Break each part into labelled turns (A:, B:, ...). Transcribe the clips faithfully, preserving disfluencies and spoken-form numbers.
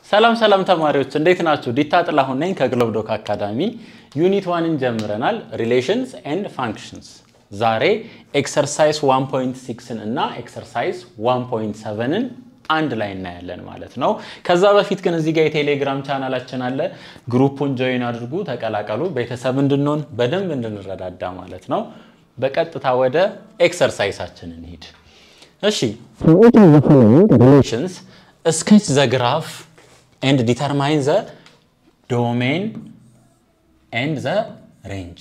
A: ሰላም ሰላም ተማሪዎች እንዴት ናችሁ? ዲታ ጥላሁን ነኝ ከግሎብ ዶክ አካዳሚ ዩኒት one እንጀምረናል ሪሌሽንስ ኤንድ ፋንክሽንስ ዛሬ ኤክሰርሳይዝ one point six እና ኤክሰርሳይዝ one point seven ን አንድ ላይ እናያለን ማለት ነው ከዛ በፊት ግን እዚህ ጋር የቴሌግራም ቻናላችን አለ ግሩፑን ጆይን አድርጉ ተቀላቀሉ ቤተሰብ እንድንሆን በደንብ እንድንረዳዳ ማለት ነው በቀጥታ ወደ ኤክሰርሳይዛችን እንሂድ እሺ what are the following relations sketch the graph and determine the domain and the range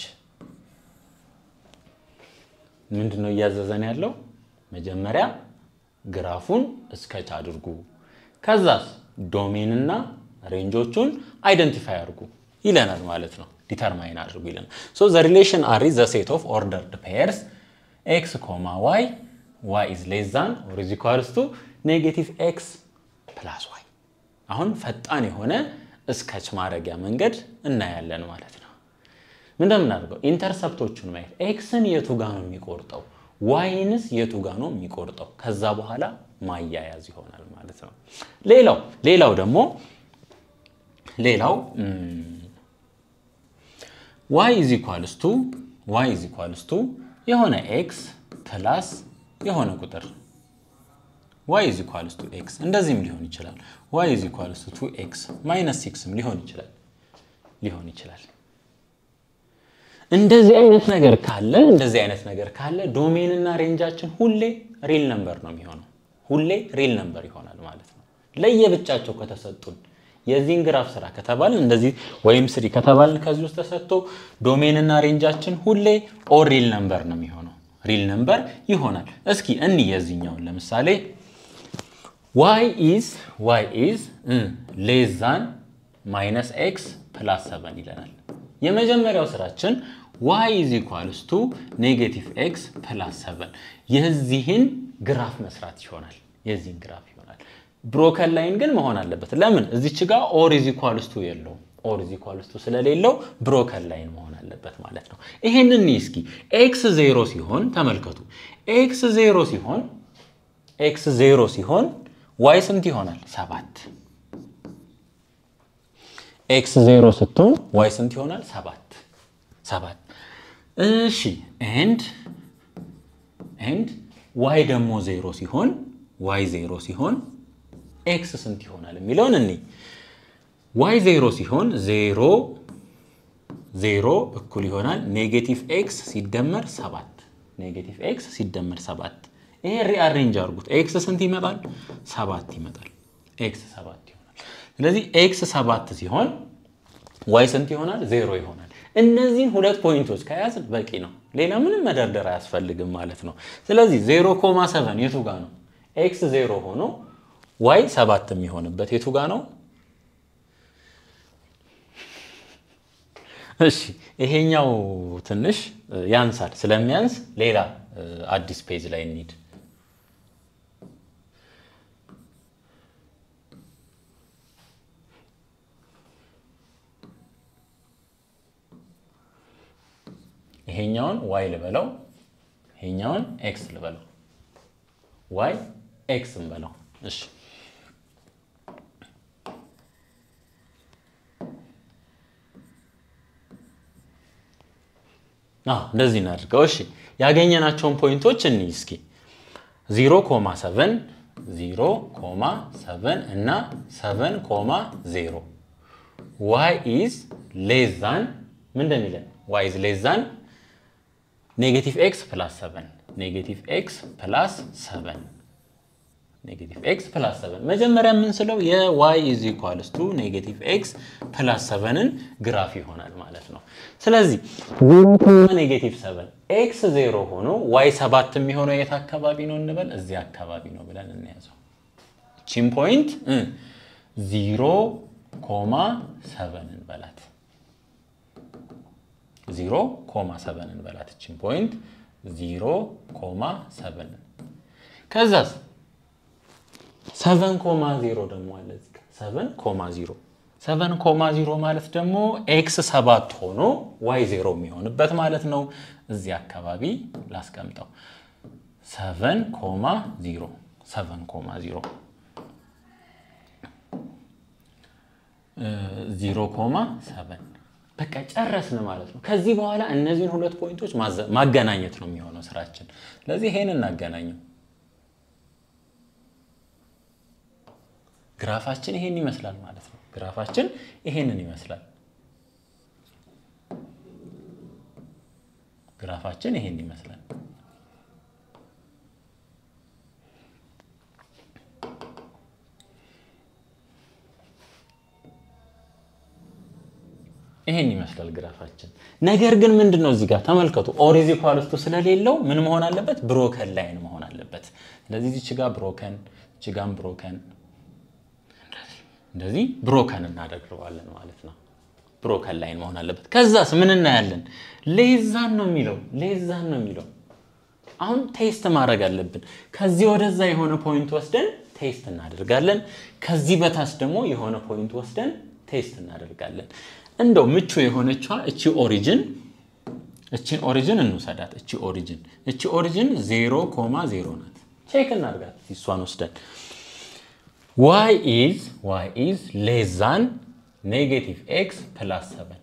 A: ምንድነው ያዘዘን ያለው መጀመሪያ ግራፉን ስኬች አድርጉ ከዛስ ዶሜን እና ሬንጆቹን አይደንቲፋይ አድርጉ ይለናል ማለት ነው ዲተርማይን አድርጉ ይለናል so the relation R is the set of ordered pairs x, y y is less than or is equals to negative x plus y አሁን ፈጣን የሆነ ስኬች ማድረጊያ መንገድ እናያለን ማለት ነው ምንድነው እናደርገው ኢንተርሰፕቶቹን ማየት x ን የቱ ጋር ነው የሚቆርጠው y ንስ የቱ ጋር ነው የሚቆርጠው ከዛ በኋላ ማያያዝ ይሆናል ማለት ነው ሌላው ሌላው ደግሞ ሌላው y is equals to y is equals to የሆነ x plus የሆነ ቁጥር y is equals to x እንደዚህም ሊሆን ይችላል y is equals to two x minus six ም ሊሆን ይችላል ሊሆን ይችላል እንደዚህ አይነት ነገር ካለ እንደዚህ አይነት ነገር ካለ ዶሜን እና ሬንጃችን ሁሌ ሪል ነምበር ነው የሚሆነው ሁሌ ሪል ነምበር ይሆናል ማለት ነው ለየብቻቸው ከተሰጡን የዚህን ግራፍ ስራ ከተባልን እንደዚህ ወይም three ከተባልን ከዚህ ውስጥ ተሰጥቶ ዶሜን እና ሬንጃችን ሁሌ ኦር ሪል ነምበር ነው የሚሆነው ሪል ነምበር ይሆናል እስኪ እኒ የዚህኛው ለምሳሌ y is y is mm, less than minus x plus seven ይለናል የመጀመሪያው ስራችን y is equals to negative x plus seven የዚህን ግራፍ መስራት ይሆናል የዚህን ግራፍ ይሆናል ብሮከን ላይን ግን መሆን አለበት ለምን እዚች ጋር or is equals to የለው or is equals to ስለሌለው ብሮከን ላይን መሆን አለበት ማለት ነው ይሄንን እስኪ x zero ሲሆን ተመልከቱ x zero ሲሆን x zero ሲሆን y ስንት ይሆናል seven x zero ስትሆን y ስንት ይሆናል seven seven እሺ and and y ደግሞ zero ሲሆን y zero ሲሆን x ስንት ይሆናል የሚለውን እንይ y zero ሲሆን zero zero እኩል ይሆናል ኔጌቲቭ x ሲደመር seven ኔጌቲቭ x ሲደመር seven ይሄ ሪአሬንጅ አድርጉት x ስንት ይመጣል seven ይመጣል x seven ይሆናል ስለዚህ x seven ሲሆን y ስንት ይሆናል zero ይሆናል እነዚህን ሁለት ፖይንቶች ከያዝን በቂ ነው ሌላ ምንም መደርደር አያስፈልግም ማለት ነው ስለዚህ zero seven የቱ ጋር ነው x zero ሆኖ y seven የሚሆንበት የቱ ጋር ነው እሺ ይሄኛው ትንሽ ያንሳል ስለሚያንስ ሌላ አዲስ ፔጅ ላይ እንሂድ ይሄኛውን y ልበለው ይሄኛውን x ልበለው y x እንበለው እሺ አዎ እንደዚህ እናድርገው እሺ ያገኘናቸውን ፖይንቶች እንይ እስኪ zero seven zero seven እና seven zero y is less than ምንድን ይላል y is less than negative x plus seven negative x plus seven negative x plus seven መጀመሪያ ምን ስለው የ y is equals to negative x plus seven ን ግራፍ ይሆናል ማለት ነው ስለዚህ negative seven x zero ሆኖ y seven የሚሆነው የት አካባቢ ነው እንበል እዚህ አካባቢ ነው ብለን እንያዘው ቺም ፖይንት zero seven እንበላት zero seven እንበላት ቺም ፖይንት zero seven ከዛስ seven zero ደግሞ አለ እዚህ ጋር seven zero seven zero ማለት ደግሞ x seven ሆኖ y zero የሚሆንበት ማለት ነው እዚህ አካባቢ ላስቀምጠው seven zero seven zero ዜሮ ኮማ ሰቨን በቃ ጨረስን ማለት ነው ከዚህ በኋላ እነዚህን ሁለት ፖይንቶች ማገናኘት ነው የሚሆነው ስራችን ስለዚህ ይሄን እናገናኘው ግራፋችን ይሄን ይመስላል ማለት ነው ግራፋችን ይሄንን ይመስላል ግራፋችን ይሄን ይመስላል ይሄን ይመስላል ግራፋችን ነገር ግን ምንድነው እዚህ ጋር ተመልከቱ ኦር ኢዝ ኢኳልስ ቱ ስለሌለው ምን መሆን አለበት ብሮከን ላይን መሆን አለበት ስለዚህ እዚህ ጋር ብሮከን እዚህ ጋር ብሮከን እንደዚህ ብሮከን እናደርገዋለን ማለት ነው ብሮከን ላይን መሆን አለበት ከዛስ ምን እናያለን ሌዛን ነው የሚለው ሌዛን ነው የሚለው አሁን ቴስት ማድረግ አለብን ከዚህ ወደዛ የሆነ ፖይንት ወስደን ቴስት እናደርጋለን ከዚህ በታች ደግሞ የሆነ ፖይንት ወስደን ቴስት እናደርጋለን እንደው ምቹ የሆነችዋ እቺ ኦሪጅን እቺን ኦሪጅን እንውሰዳት እቺ ኦሪጅን እቺ ኦሪጅን ዜሮ ኮማ ዜሮ ናት ቼክ እናድርጋት እሷን ወስደን y is y is less than negative x plus seven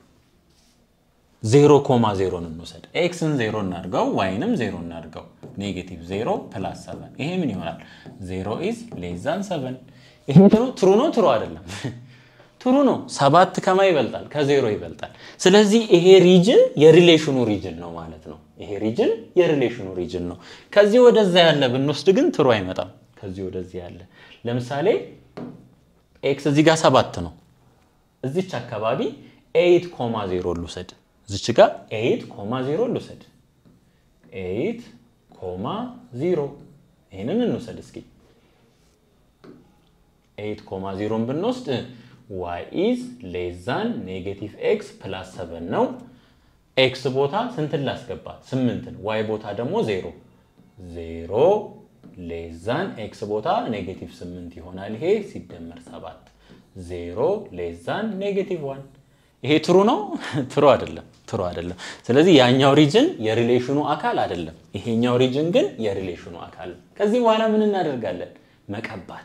A: ዜሮ ኮማ ዜሮ ነው እንውሰድ x ን ዜሮ እናድርገው y ንም ዜሮ እናድርገው ኔጌቲቭ ዜሮ plus seven ይሄ ምን ይሆናል ዜሮ is less than seven ይሄ ትሩ ነው ትሩ አይደለም ትሩ ነው ሰባት ከማ ይበልጣል ከዜሮ ይበልጣል ስለዚህ ይሄ ሪጅን የሪሌሽኑ ሪጅን ነው ማለት ነው ይሄ ሪጅን የሪሌሽኑ ሪጅን ነው ከዚህ ወደዛ ያለ ብንወስድ ግን ትሩ አይመጣም ከዚህ ወደዚህ ያለ ለምሳሌ x እዚህ ጋር ሰባት ነው እዚች አካባቢ eight ኮማ ዜሮ ልውሰድ እዚች ጋር eight ኮማ ዜሮ ልውሰድ eight ኮማ ዜሮ ይሄንን እንውሰድ እስኪ eight ኮማ ዜሮ ን ብንወስድ y is less than negative x plus seven ነው x ቦታ ስንት ላስገባ ስምንት y ቦታ ደግሞ ዜሮ ዜሮ less than x ቦታ negative ስምንት ይሆናል ይሄ ሲደመር ሰባት ዜሮ less than negative one ይሄ ትሩ ነው ትሩ አይደለም ትሩ አይደለም ስለዚህ ያኛው ሪጅን የሪሌሽኑ አካል አይደለም ይሄኛው ሪጅን ግን የሪሌሽኑ አካል ከዚህ በኋላ ምን እናደርጋለን መቀባት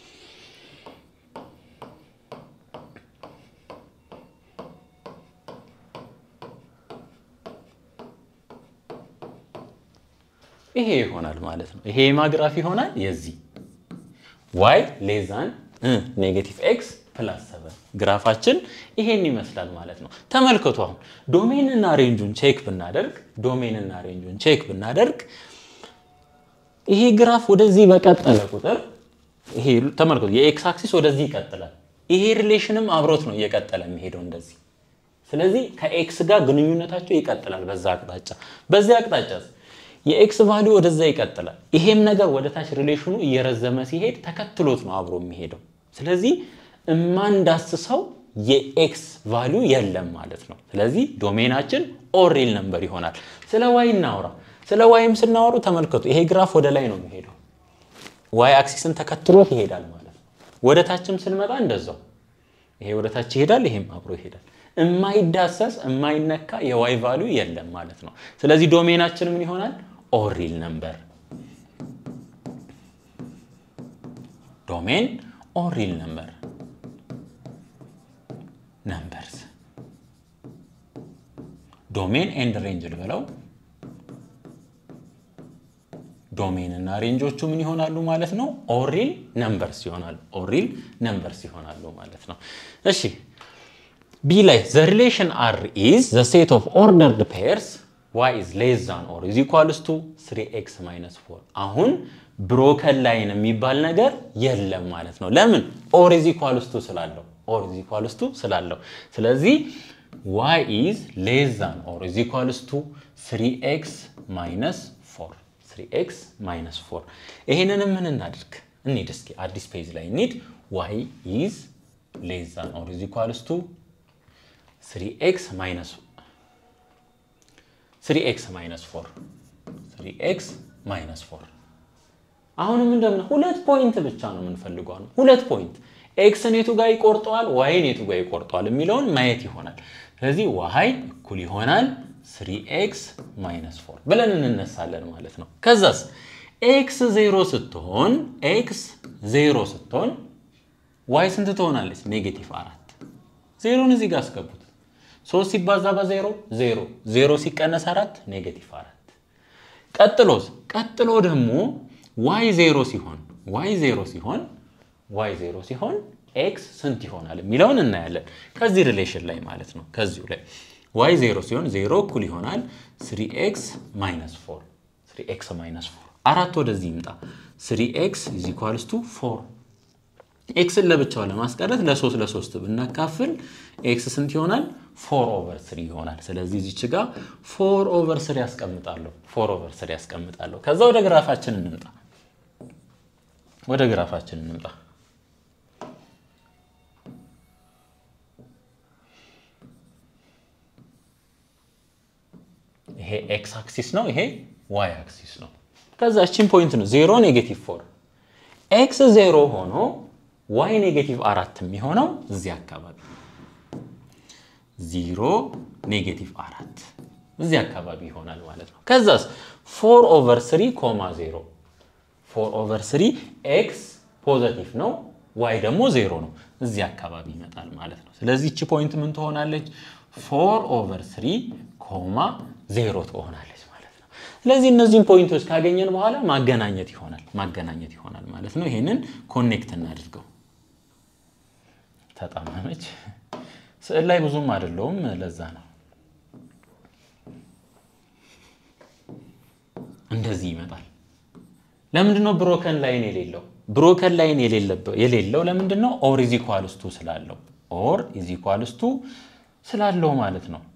A: ይሄ ይሆናል ማለት ነው ይሄ ማግራፍ ይሆናል የዚህ y less than negative x plus seven ግራፋችን ይሄን ይመስላል ማለት ነው ተመልከቱ አሁን ዶሜን እና ሬንጁን ቼክ ብናደርግ ዶሜን እና ሬንጁን ቼክ ብናደርግ ይሄ ግራፍ ወደዚህ በቀጠለ ቁጥር ይሄ ተመልከቱ የኤክስ አክሲስ ወደዚህ ይቀጥላል ይሄ ሪሌሽንም አብሮት ነው እየቀጠለ የሚሄደው እንደዚህ ስለዚህ ከኤክስ ጋር ግንኙነታቸው ይቀጥላል በዛ አቅጣጫ በዛ አቅጣጫ የኤክስ ቫልዩ ወደዛ ይቀጥላል ይሄም ነገር ወደ ታች ሪሌሽኑ እየረዘመ ሲሄድ ተከትሎት ነው አብሮ የሚሄደው ስለዚህ እማንዳስሰው የኤክስ ቫልዩ የለም ማለት ነው ስለዚህ ዶሜናችን ኦር ሪል ነምበር ይሆናል ስለ y እናውራ ስለ yም ስናወሩ ተመልከቱ ይሄ ግራፍ ወደ ላይ ነው የሚሄደው y አክሲስን ተከትሎት ይሄዳል ማለት ነው ወደ ታችም ስንመጣ እንደዛው ይሄ ወደ ታች ይሄዳል ይሄም አብሮ ይሄዳል እማይዳሰስ እማይነካ የy ቫልዩ የለም ማለት ነው ስለዚህ ዶሜናችን ምን ይሆናል ኦር ሪል ነምበር ዶሜን ኦር ሪል ነምበር numbers domain and range ልበለው domain እና ሬንጆቹ ምን ይሆናሉ ማለት ነው ኦር ሪል ነምበርስ ይሆናሉ ኦር ሪል ነምበርስ ይሆናሉ ማለት ነው እሺ b ላይ the relation r is the set of ordered pairs y is less than or is equals to three x minus four አሁን ብሮከን ላይን የሚባል ነገር የለም ማለት ነው ለምን or is equals to ስላለው or is equals to ስላለው ስለዚህ y is less than or is equals to three x minus four three x minus four ይሄንን ምን እናድርግ እንሂድ እስኪ አዲስ ፔጅ ላይ እንሂድ y is less than or is equals to three x minus three x minus four three x minus four አሁንም እንደምን ሁለት ፖይንት ብቻ ነው የምንፈልገው ነው ሁለት ፖይንት x ኔቱ ጋር ይቆርጠዋል y ኔቱ ጋር ይቆርጠዋል የሚለውን ማየት ይሆናል ስለዚህ y እኩል ይሆናል three x minus four ብለን እንነሳለን ማለት ነው ከዛስ x zero ስትሆን x zero ስትሆን y ስንት ትሆናለች ኔጌቲቭ አራት ዜሮን እዚህ ጋር አስገቡት ሶስት ሲባዛ በዜሮ ዜሮ ዜሮ ሲቀነስ አራት ኔጌቲቭ አራት ቀጥሎስ ቀጥሎ ደግሞ y ዜሮ ሲሆን y ዜሮ ሲሆን y ዜሮ ሲሆን x ስንት ይሆናል የሚለውን እናያለን ከዚህ ሪሌሽን ላይ ማለት ነው ከዚሁ ላይ y ዜሮ ሲሆን ዜሮ እኩል ይሆናል three x minus four three x minus four አራት ወደዚህ ይምጣ three x is equals to four x ለብቻው ለማስቀረት ለ3 ለ3 ብናካፍል x ስንት ይሆናል four over three ይሆናል ስለዚህ እዚች ጋር four over three ያስቀምጣለሁ four over three ያስቀምጣለሁ ከዛ ወደ ግራፋችን እንምጣ ወደ ግራፋችን እንምጣ ይሄ x axis ነው ይሄ y axis ነው ከዛ እቺን ፖይንት ነው ዜሮ ኔጌቲቭ four x ዜሮ ሆኖ y ኔጌቲቭ አራት የሚሆነው እዚህ አካባቢ ዜሮ ኔጌቲቭ አራት እዚህ አካባቢ ይሆናል ማለት ነው ከዛስ four over three, zero four over three x ፖዚቲቭ ነው y ደግሞ ዜሮ ነው እዚህ አካባቢ ይመጣል ማለት ነው ስለዚህ እቺ ፖይንት ምን ትሆናለች four over three, zero ትሆናለች ማለት ነው ስለዚህ እነዚህን ፖይንቶች ካገኘን በኋላ ማገናኘት ይሆናል ማገናኘት ይሆናል ማለት ነው ይሄንን ኮኔክት እናድርገው ተጣማመች ስዕል ላይ ብዙም አይደለም ለዛ ነው እንደዚህ ይመጣል ለምንድነው ብሮከን ላይን የሌለው ብሮከን ላይን የሌለው የሌለው ለምንድነው or is equals to ስላለው or is equals to ስላለው ማለት ነው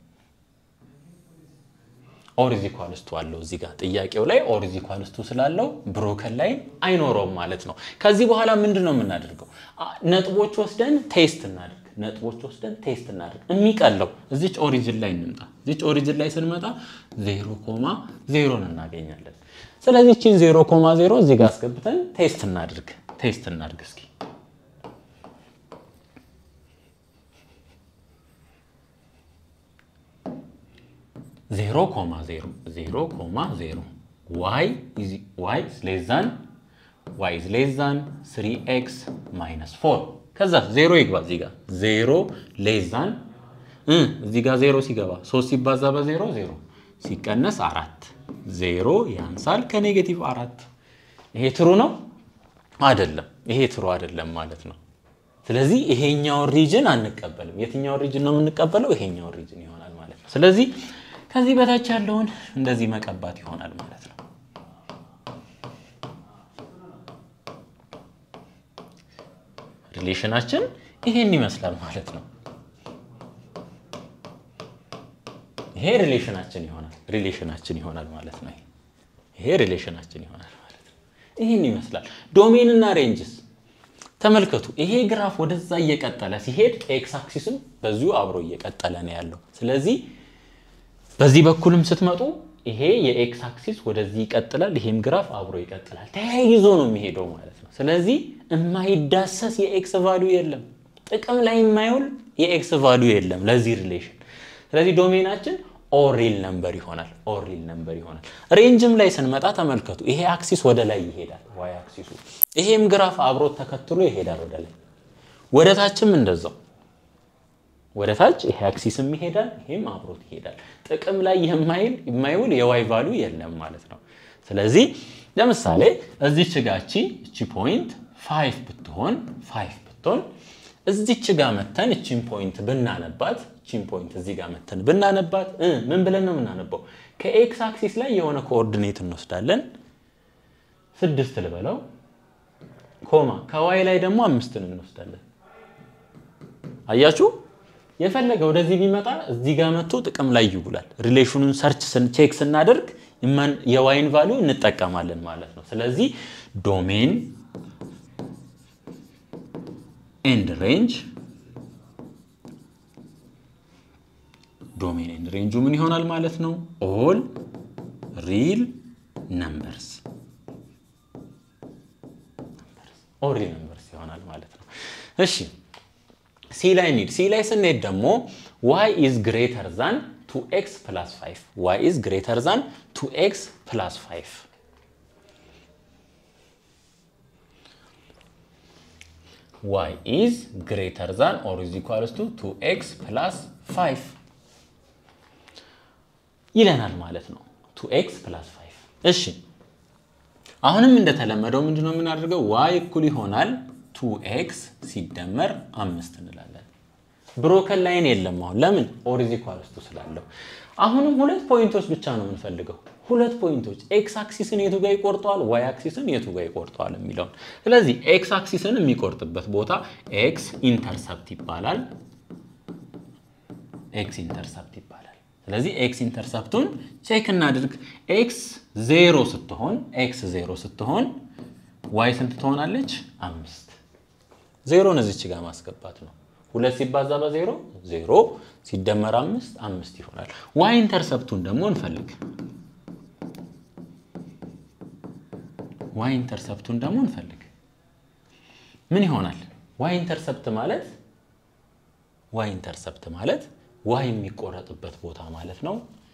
A: or is equals to አለው እዚህ ጋር ጥያቄው ላይ or is equals to ስላለው ብሮከን ላይን አይኖርም ማለት ነው ከዚህ በኋላ ምንድነው የምናደርገው ነጥቦች ወስደን ቴስት እናድርግ ነጥቦች ወስደን ቴስት እናድርግ የሚቀለው እዚች ኦሪጅን ላይ እንምጣ እዚች ኦሪጅን ላይ ስንመጣ zero, zero እናገኛለን ስለዚህ እቺን zero, zero እዚህ ጋር አስገብተን ቴስት እናድርግ ቴስት እናድርግ እስኪ zero, zero zero, zero y is y is less than y is less than three x minus four ከዛ zero ይግባ እዚህ ጋር zero less than እዚህ ጋር zero ሲገባ ሶስት ሲባዛ በ0 zero ሲቀነስ አራት zero ያንሳል ከኔጌቲቭ አራት ይሄ ትሩ ነው አይደለም ይሄ ትሩ አይደለም ማለት ነው ስለዚህ ይሄኛው ሪጅን አንቀበልም የትኛው ሪጅን ነው የምንቀበለው ይሄኛው ሪጅን ይሆናል ማለት ነው ስለዚህ ከዚህ በታች ያለውን እንደዚህ መቀባት ይሆናል ማለት ነው ሪሌሽናችን ይሄን ይመስላል ማለት ነው ይሄ ሪሌሽናችን ይሆናል ሪሌሽናችን ይሆናል ማለት ነው ይሄ ሪሌሽናችን ይሆናል ማለት ነው ይሄን ይመስላል ዶሜን እና ሬንጅስ ተመልከቱ ይሄ ግራፍ ወደዛ እየቀጠለ ሲሄድ ኤክስ አክሲስም በዚሁ አብሮ እየቀጠለ ነው ያለው ስለዚህ በዚህ በኩልም ስትመጡ ይሄ የኤክስ አክሲስ ወደዚህ ይቀጥላል ይሄም ግራፍ አብሮ ይቀጥላል ተያይዞ ነው የሚሄደው ማለት ነው ስለዚህ የማይዳሰስ የኤክስ ቫልዩ የለም ጥቅም ላይ የማይውል የኤክስ ቫልዩ የለም ለዚህ ሪሌሽን ስለዚህ ዶሜናችን ኦር ሪል ነምበር ይሆናል ኦር ሪል ነምበር ይሆናል ሬንጅም ላይ ስንመጣ ተመልከቱ ይሄ አክሲስ ወደ ላይ ይሄዳል ዋይ አክሲሱ ይሄም ግራፍ አብሮ ተከትሎ ይሄዳል ወደ ላይ ወደታችም እንደዛው ወደታች ይሄ አክሲስም ይሄዳል ይሄም አብሮት ይሄዳል ጥቅም ላይ የማይል የማይውል የዋይ ቫልዩ የለም ማለት ነው ስለዚህ ለምሳሌ እዚች ጋቺ እቺ ፖይንት five ብትሆን five ብትሆን እዚች ጋር መተን እቺን ፖይንት ብናነባት እቺን ፖይንት እዚህ ጋር መተን ብናነባት ምን ብለን ነው የምናነባው ከኤክስ አክሲስ ላይ የሆነ ኮኦርዲኔት እንወስዳለን ስድስት ልበለው ኮማ ከዋይ ላይ ደግሞ አምስትን እንወስዳለን አያችሁ የፈለገ ወደዚህ ቢመጣ እዚህ ጋር መጥቶ ጥቅም ላይ ይውላል ሪሌሽኑን ሰርች ስን ቼክ ስናደርግ የማን የዋይን ቫልዩ እንጠቀማለን ማለት ነው ስለዚህ ዶሜን ኤንድ ሬንጅ ዶሜን ኤንድ ሬንጁ ምን ይሆናል ማለት ነው ኦል ሪል ነምበርስ ኦል ሪል ነምበርስ ይሆናል ማለት ነው እሺ C ላይ need C ላይ ስንሄድ ደግሞ y is greater than two x plus five y is greater than two x plus five y is greater than or is equals to two x plus five ይለናል ማለት ነው two x plus five እሺ አሁንም እንደተለመደው ምንድነው የምናደርገው y እኩል ይሆናል two x ሲደመር አምስት እንላለን ብሮከን ላይን የለም አሁን ለምን or is equals to ስላለው አሁንም ሁለት ፖይንቶች ብቻ ነው የምንፈልገው ሁለት ፖይንቶች x አክሲስን የቱ ጋር ይቆርጣል y አክሲስን የቱ ጋር ይቆርጣል የሚለው ስለዚህ x አክሲስን የሚቆርጥበት ቦታ x ኢንተርሰፕት ይባላል x ኢንተርሰፕት ይባላል ስለዚህ x ኢንተርሰፕቱን ቼክ እናድርግ x ዜሮ ስትሆን x ዜሮ ስትሆን y ስንት ትሆናለች አምስት ዜሮ ነዚች ጋር ማስገባት ነው ሁለት ሲባዛ በዜሮ ዜሮ ሲደመር አምስት አምስት ይሆናል y ኢንተርሰፕቱን ደግሞ እንፈልግ y ኢንተርሰፕቱን ደግሞ እንፈልግ ምን ይሆናል y ኢንተርሰፕት ማለት y ኢንተርሰፕት ማለት y የሚቆረጥበት ቦታ ማለት ነው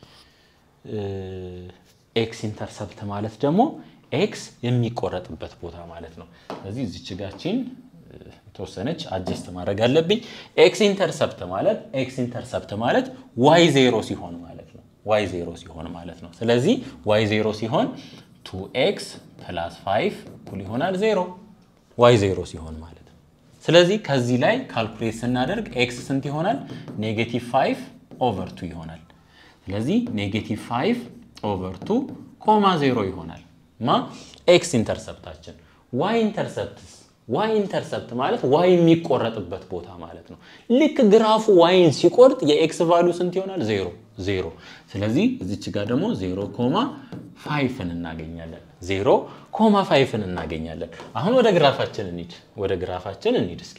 A: x ኢንተርሰፕት ማለት ደግሞ x የሚቆረጥበት ቦታ ማለት ነው ስለዚህ እዚች ጋርችን ተወሰነች አድጀስት ማድረግ አለብኝ x ኢንተርሰፕት ማለት x ኢንተርሰፕት ማለት y ዜሮ ሲሆን ማለት ነው y ዜሮ ሲሆን ማለት ነው ስለዚህ y ዜሮ ሲሆን two x plus five እኩል ይሆናል ዜሮ y ዜሮ ሲሆን ማለት ነው ስለዚህ ከዚህ ላይ ካልኩሌት ስናደርግ x ስንት ይሆናል ኔጌቲቭ five over two ይሆናል ስለዚህ ኔጌቲቭ five over two ኮማ ዜሮ ይሆናል ማ x ኢንተርሰፕታችን y ኢንተርሰፕትስ y ኢንተርሰፕት ማለት y የሚቆረጥበት ቦታ ማለት ነው ልክ ግራፉ yን ሲቆርጥ የx ቫልዩ ስንት ይሆናል ዜሮ ዜሮ ስለዚህ እዚች ጋር ደግሞ ዜሮ ኮማ five ን እናገኛለን ዜሮ ኮማ five ን እናገኛለን አሁን ወደ ግራፋችን እንሂድ ወደ ግራፋችን እንሂድ እስኪ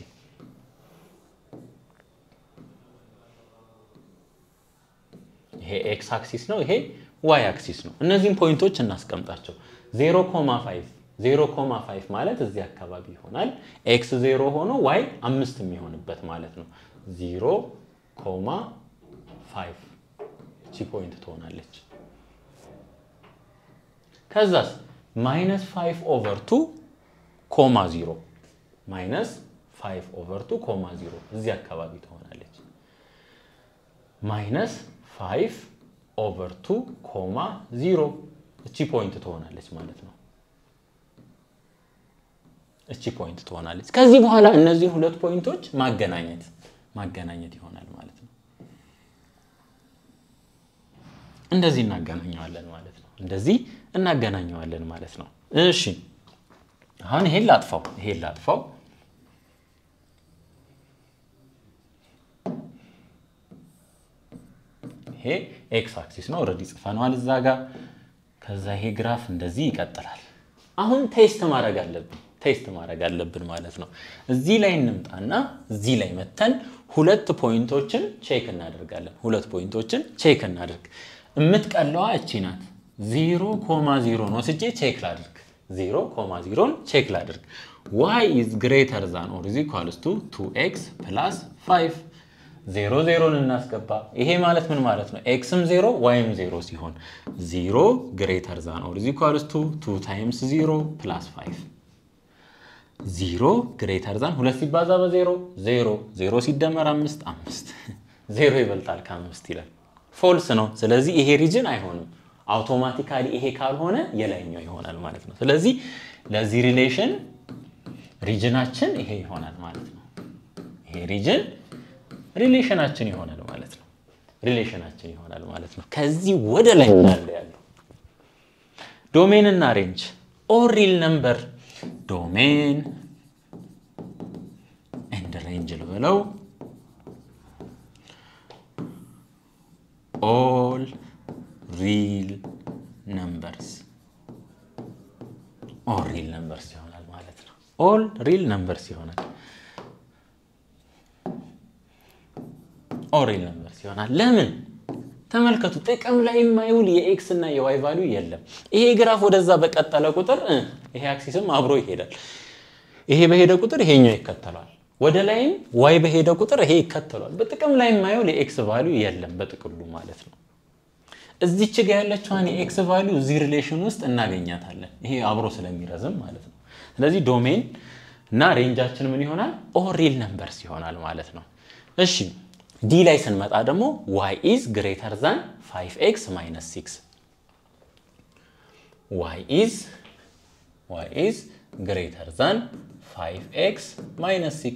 A: ይሄ x አክሲስ ነው ይሄ y አክሲስ ነው እነዚህን ፖይንቶች እናስቀምጣቸው ዜሮ ኮማ five ዜሮ ኮማ five ማለት እዚህ አካባቢ ይሆናል x ዜሮ ሆኖ y አምስት የሚሆንበት ማለት ነው ዜሮ ኮማ five እቺ ፖይንት ትሆናለች ከዛስ minus five over two ኮማ ዜሮ minus five over two ኮማ ዜሮ እዚህ አካባቢ ትሆናለች minus five over two ኮማ ዜሮ እቺ ፖይንት ትሆናለች ማለት ነው እቺ ፖይንት ትሆናለች ከዚህ በኋላ እነዚህ ሁለት ፖይንቶች ማገናኘት ማገናኘት ይሆናል ማለት ነው እንደዚህ እናገናኘዋለን ማለት ነው እንደዚህ እናገናኘዋለን ማለት ነው እሺ አሁን ይሄን ላጥፋው ይሄን ላጥፋው ይሄ x አክሲስ ነው ኦሬዲ ጽፈናል እዛ ጋር ከዛ ይሄ ግራፍ እንደዚህ ይቀጥላል አሁን ቴስት ማድረግ አለብን ቴስት ማድረግ አለብን ማለት ነው እዚህ ላይ እንምጣና እዚህ ላይ መተን ሁለት ፖይንቶችን ቼክ እናደርጋለን ሁለት ፖይንቶችን ቼክ እናደርግ እምትቀለዋ እቺ ናት ዜሮ ኮማ ዜሮ ነው ስጄ ቼክ ላድርግ ዜሮ ኮማ ዜሮ ን ቼክ ላድርግ y is greater than or is equals to two x plus five ዜሮ ዜሮ ን እናስገባ ይሄ ማለት ምን ማለት ነው x ም ዜሮ y ም ዜሮ ሲሆን ዜሮ greater than or is equals to two times zero plus five ዜሮ greater than ሁለት ሲባዛ በዜሮ ዜሮ ዜሮ ሲደመር አምስት አምስት ዜሮ ይበልጣል ከአምስት ይላል ፎልስ ነው ስለዚህ ይሄ ሪጅን አይሆንም አውቶማቲካሊ ይሄ ካልሆነ የላይኛው ይሆናል ማለት ነው ስለዚህ ለዚህ ሪሌሽን ሪጅናችን ይሄ ይሆናል ማለት ነው ይሄ ሪጅን ሪሌሽናችን ይሆናል ማለት ነው ሪሌሽናችን ይሆናል ማለት ነው ከዚህ ወደ ላይ እንዳለ ያለው ዶሜን እና ሬንጅ ኦር ሪል ነምበር ዶሜን and range ልበለው all real numbers all real numbers ይሆናል ማለት ነው all real numbers ይሆናል all real numbers ይሆናል ለምን ተመልከቱ ጥቅም ላይ የማይውል የx እና የy ቫልዩ የለም ይሄ ግራፍ ወደዛ በቀጠለ ቁጥር ይሄ አክሲስም አብሮ ይሄዳል ይሄ በሄደ ቁጥር ይሄኛው ይከተላል ወደ ላይም y በሄደ ቁጥር ይሄ ይከተላል በጥቅም ላይ የማይውል የx ቫልዩ የለም በጥቅሉ ማለት ነው እዚች ጋር ያለችዋን የx ቫልዩ እዚህ ሪሌሽን ውስጥ እናገኛታለን ይሄ አብሮ ስለሚረዝም ማለት ነው ስለዚህ ዶሜን እና ሬንጃችን ምን ይሆናል ኦል ሪል ነምበርስ ይሆናል ማለት ነው እሺ ዲ ላይ ስንመጣ ደግሞ y is greater than five x minus six y is y is greater than five x minus six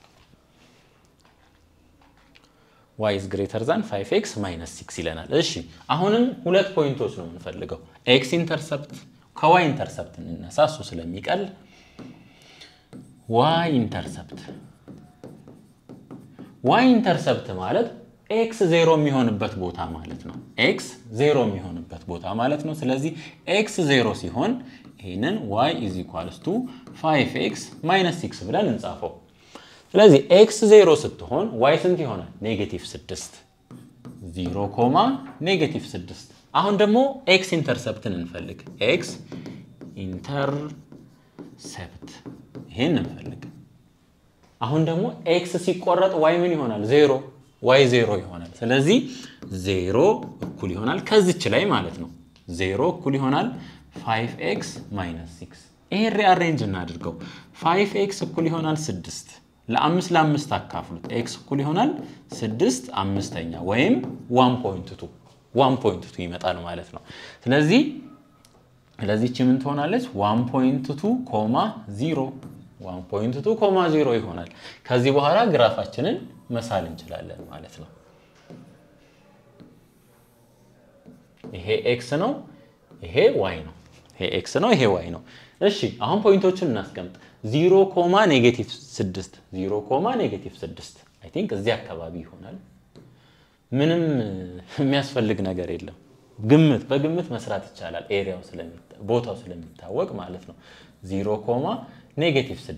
A: y is greater than five x minus six ይለናል እሺ አሁንም ሁለት ፖይንቶች ነው የምንፈልገው x ኢንተርሰፕት ከy ኢንተርሰፕት እንነሳ እሱ ስለሚቀል y ኢንተርሰፕት y ኢንተርሰፕት ማለት x ዜሮ የሚሆንበት ቦታ ማለት ነው x ዜሮ የሚሆንበት ቦታ ማለት ነው ስለዚህ x ዜሮ ሲሆን ይሄንን y = five x minus six ብለን እንጻፈው ስለዚህ x ዜሮ ስትሆን y ስንት ይሆናል ኔጌቲቭ six ዜሮ ኮማ ኔጌቲቭ six አሁን ደግሞ x ኢንተርሰፕትን እንፈልግ x ኢንተርሰፕት ይሄን እንፈልግ አሁን ደግሞ x ሲቆረጥ y ምን ይሆናል ዜሮ y ዜሮ ይሆናል ስለዚህ ዜሮ እኩል ይሆናል ከዚች ላይ ማለት ነው ዜሮ እኩል ይሆናል five x minus six ይሄ ሪአሬንጅ እናድርገው five x እኩል ይሆናል six ለአምስት ለአምስት አካፍሉት x እኩል ይሆናል six አምስተኛ ወይም one point two one point two ይመጣል ማለት ነው ስለዚህ ስለዚህ እቺ ምን ትሆናለች one point two, zero one point two, zero ይሆናል ከዚህ በኋላ ግራፋችንን መሳል እንችላለን ማለት ነው ይሄ x ነው ይሄ y ነው ይሄ x ነው ይሄ y ነው እሺ አሁን ፖይንቶችን እናስቀምጥ zero, negative six zero, negative six I think እዚህ አካባቢ ይሆናል ምንም የሚያስፈልግ ነገር የለም ግምት በግምት መስራት ይቻላል ኤሪያው ስለሚታ ቦታው ስለሚታወቅ ማለት ነው zero, negative six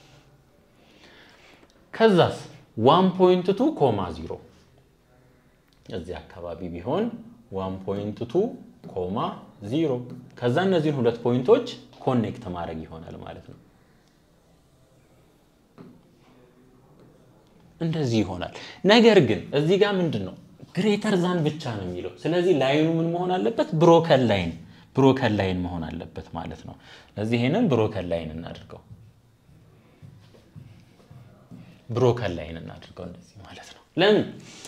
A: ከዛስ one point two, zero እዚህ አካባቢ ቢሆን one point two, zero ከዛ እነዚህን ሁለት ፖይንቶች ኮኔክት ማድረግ ይሆናል ማለት ነው እንደዚህ ይሆናል ነገር ግን እዚህ ጋር ምንድነው ግሬተር ዛን ብቻ ነው የሚለው ስለዚህ ላይኑ ምን መሆን አለበት ብሮከን ላይን ብሮከን ላይን መሆን አለበት ማለት ነው ስለዚህ ይሄንን ብሮከን ላይን እናድርገው ብሮከን ላይን እናድርገው እንደዚህ ማለት ነው ለምን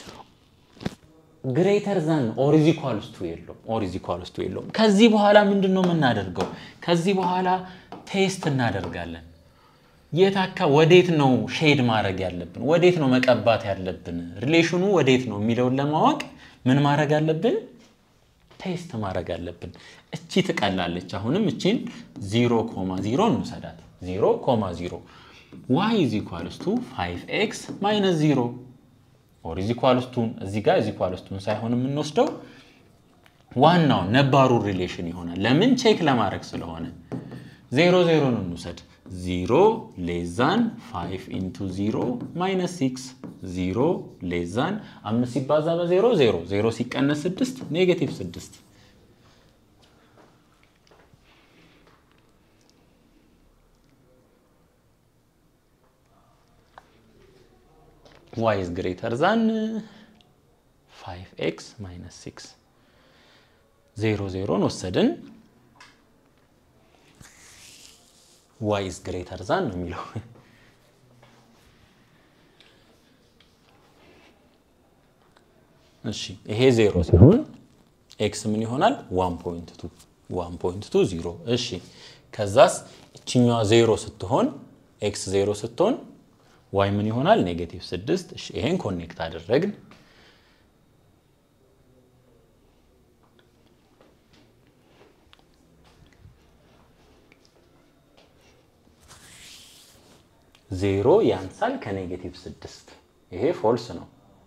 A: greater than or is equals to የለው or is equals to የለው ከዚህ በኋላ ምንድነው የምናደርገው ከዚህ በኋላ ቴስት እናደርጋለን የታካ ወዴት ነው ሼድ ማድረግ ያለብን ወዴት ነው መቀባት ያለብን ሪሌሽኑ ወዴት ነው የሚለውን ለማወቅ ምን ማድረግ አለብን ቴስት ማድረግ አለብን እቺ ትቀላለች አሁንም እቺን zero, zero እንሰዳት zero, zero y is equals to five x minus zero or is equals to እዚህ ጋር is equals to ሳይሆን የምንወስደው ዋናው ነባሩ ሪሌሽን ይሆናል ለምን ቼክ ለማድረግ ስለሆነ zero, zero ነው እንውሰድ zero less than five into zero minus six zero less than አምስት ሲባዛ በ0 zero zero ሲቀነስ six ኔጌቲቭ six y is greater than five x minus six zero zero ወሰድን y is greater than ነው የሚለው እሺ ይሄ zero ሲሆን x ምን ይሆናል one point two one point two zero እሺ ከዛስ እቺኛዋ zero ስትሆን x zero ስትሆን y ምን ይሆናል ኔጌቲቭ six እሺ ይሄን ኮኔክት አደረግን zero ያንሳል ከኔጌቲቭ six ይሄ ፎልስ ነው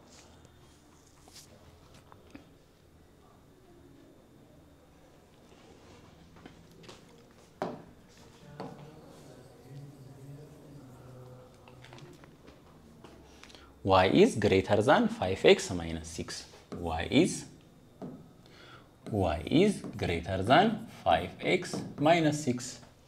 A: y is greater than five x minus six y is y is greater than five x minus six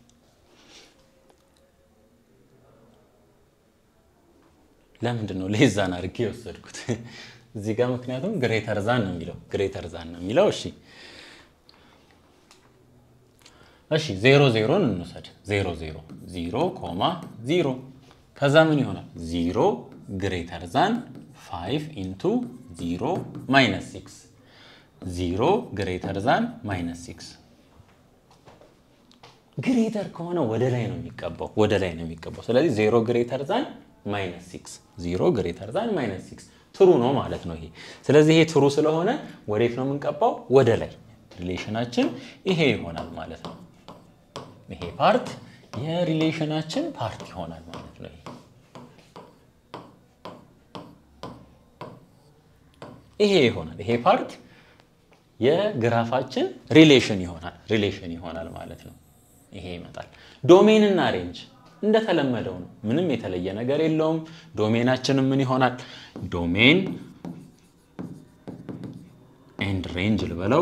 A: ለምንድን ነው ለዛን አርጌ ወሰድኩት እዚህ ጋር ምክንያቱም greater than ነው የሚለው greater than ነው የሚለው እሺ እሺ ዜሮ ዜሮ እንውሰድ ዜሮ ዜሮ ዜሮ ኮማ ዜሮ ከዛ ምን ይሆናል ዜሮ greater than five into zero minus six zero greater than minus six greater ከሆነ ወደ ላይ ነው የሚቀባው ወደ ላይ ነው የሚቀባው ስለዚህ zero greater than minus six zero greater than minus six ትሩ ነው ማለት ነው ይሄ ስለዚህ ይሄ ትሩ ስለሆነ ወዴት ነው የምንቀባው ወደ ላይ ሪሌሽናችን ይሄ ይሆናል ማለት ነው ይሄ ፓርት የሪሌሽናችን ፓርት ይሆናል ማለት ነው ይሄ ይሆናል ይሄ ፓርት የግራፋችን ሪሌሽን ይሆናል ሪሌሽን ይሆናል ማለት ነው ይሄ ይመጣል ዶሜን እና ሬንጅ እንደተለመደው ነው ምንም የተለየ ነገር የለውም ዶሜናችን ምን ይሆናል ዶሜን ኤንድ ሬንጅ ልበለው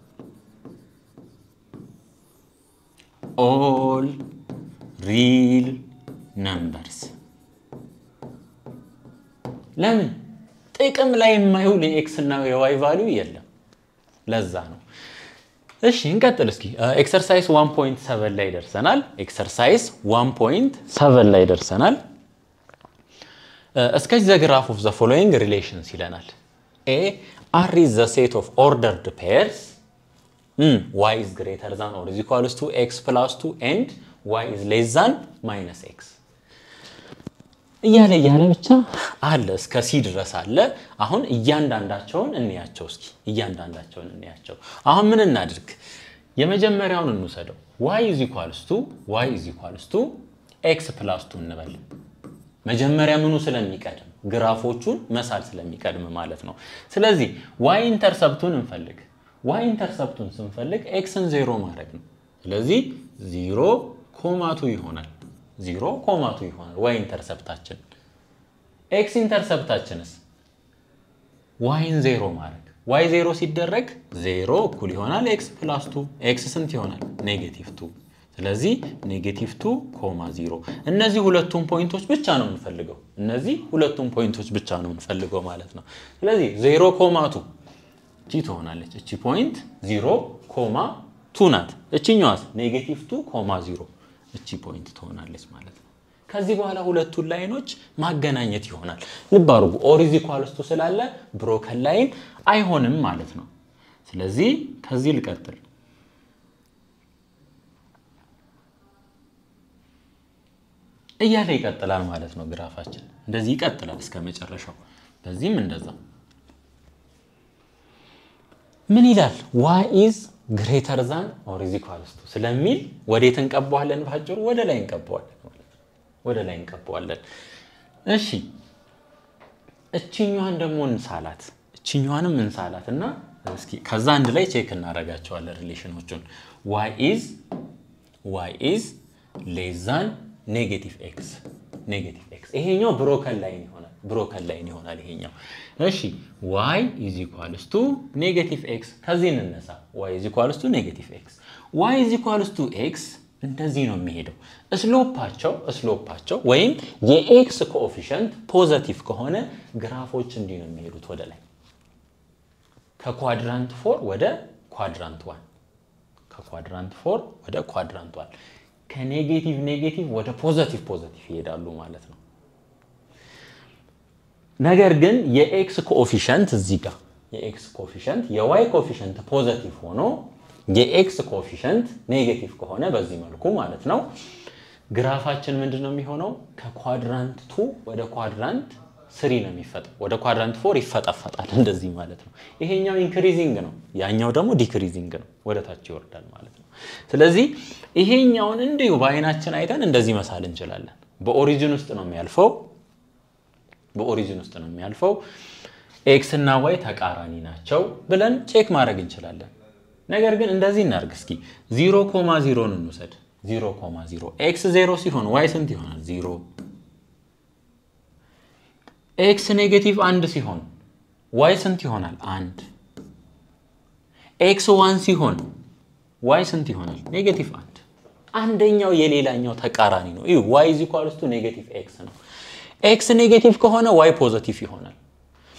A: all real numbers ለምን ጥቅም ላይ የማይውል የኤክስ እና የዋይ ቫልዩ የለም ለዛ ነው እሺ እንቀጥል እስኪ ኤክሰርሳይዝ one point seven ላይ ደርሰናል ኤክሰርሳይዝ one point seven ላይ ደርሰናል sketch the graph of the following relations ይለናል a r is the set of ordered pairs mm, y is greater than or is equals to x plus two and y is less than minus x ያለ ያለ ብቻ አለ እስከ ሲ ድረስ አለ አሁን እያንዳንዳቸውን እንያቸው እስኪ እያንዳንዳቸውን እንያቸው አሁን ምን እናድርግ የመጀመሪያውን እንውሰደው y is equals to y is equals to x plus two እንበል መጀመሪያ ምኑ ስለሚቀድም ግራፎቹን መሳል ስለሚቀድም ማለት ነው ስለዚህ y ኢንተርሰፕቱን እንፈልግ y ኢንተርሰፕቱን ስንፈልግ x ን ዜሮ ማድረግ ነው ስለዚህ ዜሮ ኮማ two ይሆናል zero comma two ይሆናል y ኢንተርሰፕታችን x ኢንተርሰፕታችንስ y ን ዜሮ ማድረግ y ዜሮ ሲደረግ ዜሮ እኩል ይሆናል x plus two x ስንት ይሆናል ኔጌቲቭ two ስለዚህ ኔጌቲቭ two comma zero እነዚህ ሁለቱም ፖይንቶች ብቻ ነው የምንፈልገው እነዚህ ሁለቱም ፖይንቶች ብቻ ነው የምንፈልገው ማለት ነው ስለዚህ ዜሮ comma two እቺ ትሆናለች እቺ ፖይንት ዜሮ comma two ናት እቺኛዋስ ኔጌቲቭ two comma zero እቺ ፖይንት ትሆናለች ማለት ነው ከዚህ በኋላ ሁለቱን ላይኖች ማገናኘት ይሆናል ልብ አድርጉ ኦር ኢዝ ኢኳልስ ቱ ስላለ ብሮከን ላይን አይሆንም ማለት ነው ስለዚህ ከዚህ ልቀጥል እያለ ይቀጥላል ማለት ነው ግራፋችን እንደዚህ ይቀጥላል እስከ መጨረሻው በዚህም እንደዛ ምን ይላል y is greater than or is equals to ስለሚል ወዴት እንቀባዋለን ባጭሩ ወደ ላይ እንቀባዋለን ማለት ነው ወደ ላይ እንቀባዋለን እሺ እቺኛዋን ደግሞ እንሳላት እቺኛዋንም እንሳላትና እስኪ ከዛ አንድ ላይ ቼክ እናረጋቸዋለን ሪሌሽኖቹን y is y is less than negative x negative x ይሄኛው ብሮከን ላይን ይሆናል ብሮከን ላይን ይሆናል ይሄኛው እሺ y is equals to negative x ከዚህ እንነሳ y is equals to negative x y is equals to x እንደዚህ ነው የሚሄደው ስሎፓቸው ስሎፓቸው ወይም የx ኮኤፊሺየንት ፖዚቲቭ ከሆነ ግራፎች እንዲህ ነው የሚሄዱት ወደ ላይ ከኳድራንት four ወደ ኳድራንት one ከኳድራንት four ወደ ኳድራንት one ከኔጌቲቭ ኔጌቲቭ ወደ ፖዚቲቭ ፖዚቲቭ ይሄዳሉ ማለት ነው ነገር ግን የx ኮኤፊሺየንት እዚህ ጋር የx ኮኤፊሺየንት የy ኮኤፊሺየንት ፖዚቲቭ ሆኖ የx ኮኤፊሺየንት ኔጌቲቭ ከሆነ በዚህ መልኩ ማለት ነው ግራፋችን ምንድነው የሚሆነው ከኳድራንት two ወደ ኳድራንት three ነው የሚፈጠው ወደ ኳድራንት four ይፈጣፈጣል እንደዚህ ማለት ነው ይሄኛው ኢንክሪዚንግ ነው ያኛው ደግሞ ዲክሪዚንግ ነው ወደ ታች ይወርዳል ማለት ነው ስለዚህ ይሄኛውን እንዲሁ ባይናችን አይተን እንደዚህ መሳል እንችላለን በኦሪጂን ውስጥ ነው የሚያልፈው በኦሪጂን ውስጥ ነው የሚያልፈው x እና y ተቃራኒ ናቸው ብለን ቼክ ማድረግ እንችላለን ነገር ግን እንደዚህ እናርግ እስኪ zero comma zero ነው እንውሰድ zero comma zero x zero ሲሆን y ስንት ይሆናል zero x ኔጌቲቭ one ሲሆን y ስንት ይሆናል one x one ሲሆን y ስንት ይሆናል ኔጌቲቭ one አንደኛው የሌላኛው ተቃራኒ ነው ይሄ y is equals to negative x ነው x ኔጌቲቭ ከሆነ y ፖዚቲቭ ይሆናል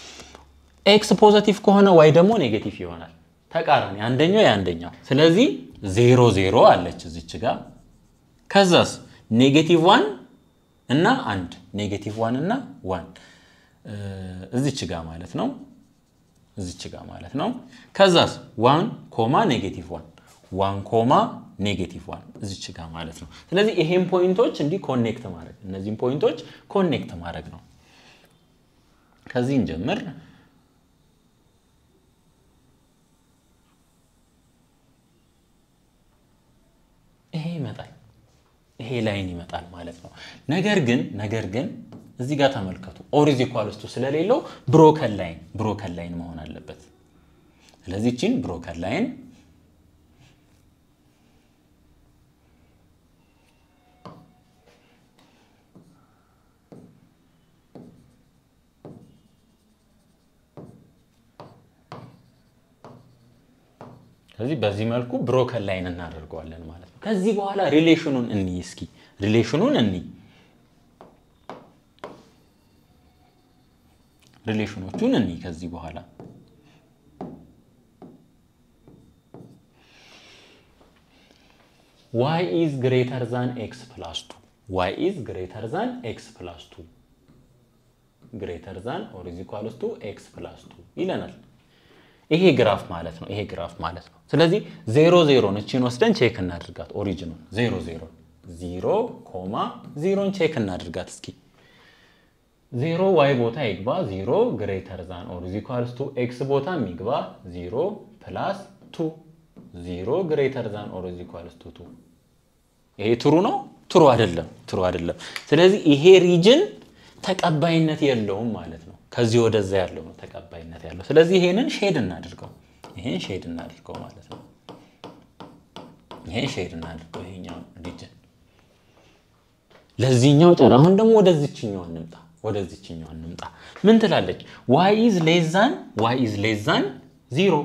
A: x ፖዚቲቭ ከሆነ y ደግሞ ኔጌቲቭ ይሆናል ተቃራኒ አንደኛው ያንደኛው ስለዚህ ዜሮ ዜሮ አለች እዚች ጋር ከዛስ ኔጌቲቭ ዋን እና አንድ ኔጌቲቭ ዋን እና ዋን እዚች ጋር ማለት ነው እዚች ጋር ማለት ነው ከዛስ ዋን ኮማ ኔጌቲቭ ዋን ዋን ኮማ ኔጌቲቭ ዋን እዚች ጋር ማለት ነው ስለዚህ ይሄን ፖይንቶች እንዲ ኮኔክት ማድረግ እነዚህን ፖይንቶች ኮኔክት ማድረግ ነው ከዚህ እንጀምር ይሄ ይመጣል ይሄ ላይን ይመጣል ማለት ነው ነገር ግን ነገር ግን እዚህ ጋር ተመልከቱ ኦር ኢዝ ኢኳልስ ቱ ስለሌለው ብሮከን ላይን ብሮከን ላይን መሆን አለበት ስለዚህ እቺን ብሮከን ላይን ስለዚህ በዚህ መልኩ ብሮከን ላይን እናደርገዋለን ማለት ነው ከዚህ በኋላ ሪሌሽኑን እንይ እስኪ ሪሌሽኑን እንይ ሪሌሽኖቹን እንይ ከዚህ በኋላ y is greater than x plus two y is greater than x plus two greater than or is equal to x plus two ይለናል ይሄ ግራፍ ማለት ነው ይሄ ግራፍ ማለት ነው ስለዚህ ዜሮ ዜሮ ነችን ወስደን ቼክ እናድርጋት ኦሪጂኑን ዜሮ ዜሮ ዜሮ ኮማ ዜሮ ን ቼክ እናድርጋት እስኪ ዜሮ y ቦታ ይግባ ዜሮ greater than or is equal to x ቦታ ይግባ ዜሮ plus two ዜሮ greater than or is equal to two ይሄ ትሩ ነው ትሩ አይደለም ትሩ አይደለም ስለዚህ ይሄ ሪጅን ተቀባይነት የለውም ማለት ነው ከዚህ ወደዛ ያለው ነው ተቀባይነት ያለው ስለዚህ ይሄንን ሼድ እናድርገው ይሄን ሼድ እናድርገው ማለት ነው ይሄን ሼድ እናድርገው ይሄኛው ሪጅን ለዚህኛው ጠራ አሁን ደግሞ ወደዚህኛው እንምጣ ወደዚህኛው እንምጣ ምን ትላለች y is less than y is less than zero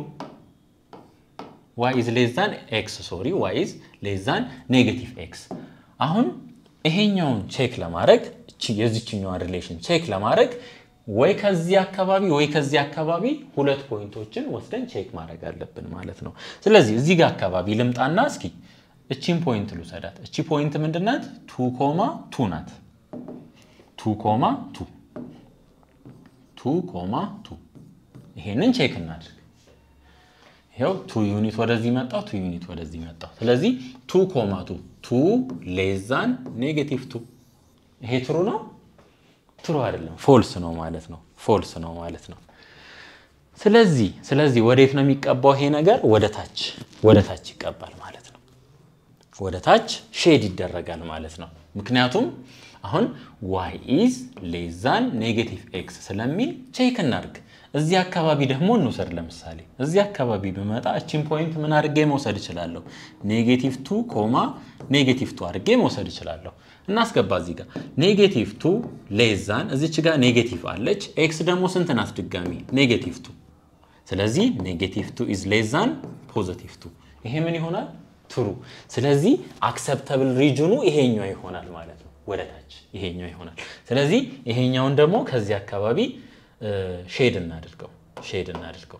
A: y is less than x sorry y is less than negative x አሁን ይሄኛውን ቼክ ለማድረግ እቺ የዚህኛው ሪሌሽን ቼክ ለማድረግ ወይ ከዚህ አካባቢ ወይ ከዚህ አካባቢ ሁለት ፖይንቶችን ወስደን ቼክ ማድረግ አለብን ማለት ነው ስለዚህ እዚህ ጋር አካባቢ ልምጣና እስኪ እቺን ፖይንት ልውሰዳት እቺ ፖይንት ምንድናት two two ናት two two two two ይሄንን ቼክ እናድርግ ይሄው two ዩኒት ወደዚህ መጣ two ዩኒት ወደዚህ መጣ ስለዚህ two two two less than negative two ይሄ ትሩ ነው ትሩ አይደለም ፎልስ ነው ማለት ነው ፎልስ ነው ማለት ነው ስለዚህ ስለዚህ ወዴት ነው የሚቀባው ይሄ ነገር ወደ ታች ወደ ታች ይቀባል ማለት ነው ወደ ታች ሼድ ይደረጋል ማለት ነው ምክንያቱም አሁን y is less than negative x ስለሚል ቼክ እናድርግ እዚህ አካባቢ ደግሞ እንውሰድ ለምሳሌ እዚህ አካባቢ በመጣ እቺን ፖይንት ምን አድርጌ መውሰድ ይችላልው negative two, negative two አድርጌ መውሰድ ይችላልው እናስገባ እዚህ ጋር negative two less than እዚች ጋር negative አለች x ደግሞ ስንት ናት ድጋሚ negative two ስለዚህ negative two is less than positive two ይሄ ምን ይሆናል true ስለዚህ acceptable regionu ይሄኛው ይሆናል ማለት ነው ወደታች ይሄኛው ይሆናል ስለዚህ ይሄኛውን ደግሞ ከዚህ አካባቢ ሼድ እናድርገው ሼድ እናድርገው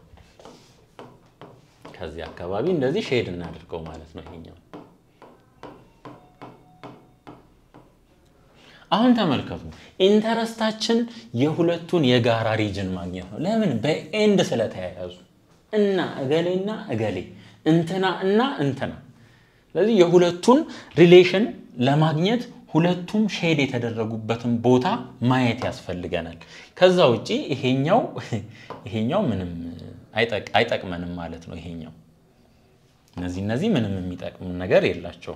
A: ከዚህ አካባቢ እንደዚህ ሼድ እናድርገው ማለት ነው ይሄኛው አሁን ተመልከቱ ኢንተረስታችን የሁለቱን የጋራ ሪጅን ማግኘት ነው ለምን በኤንድ ስለተያያዙ እና እገሌና እገሌ እንትና እና እንትና ስለዚህ የሁለቱን ሪሌሽን ለማግኘት ሁለቱም ሼድ የተደረጉበትን ቦታ ማየት ያስፈልገናል ከዛ ውጪ ይሄኛው ይሄኛው ምንም አይጠቅ አይጠቅመንም ማለት ነው ይሄኛው እነዚህ እነዚህ ምንም የሚጠቅም ነገር የላቸው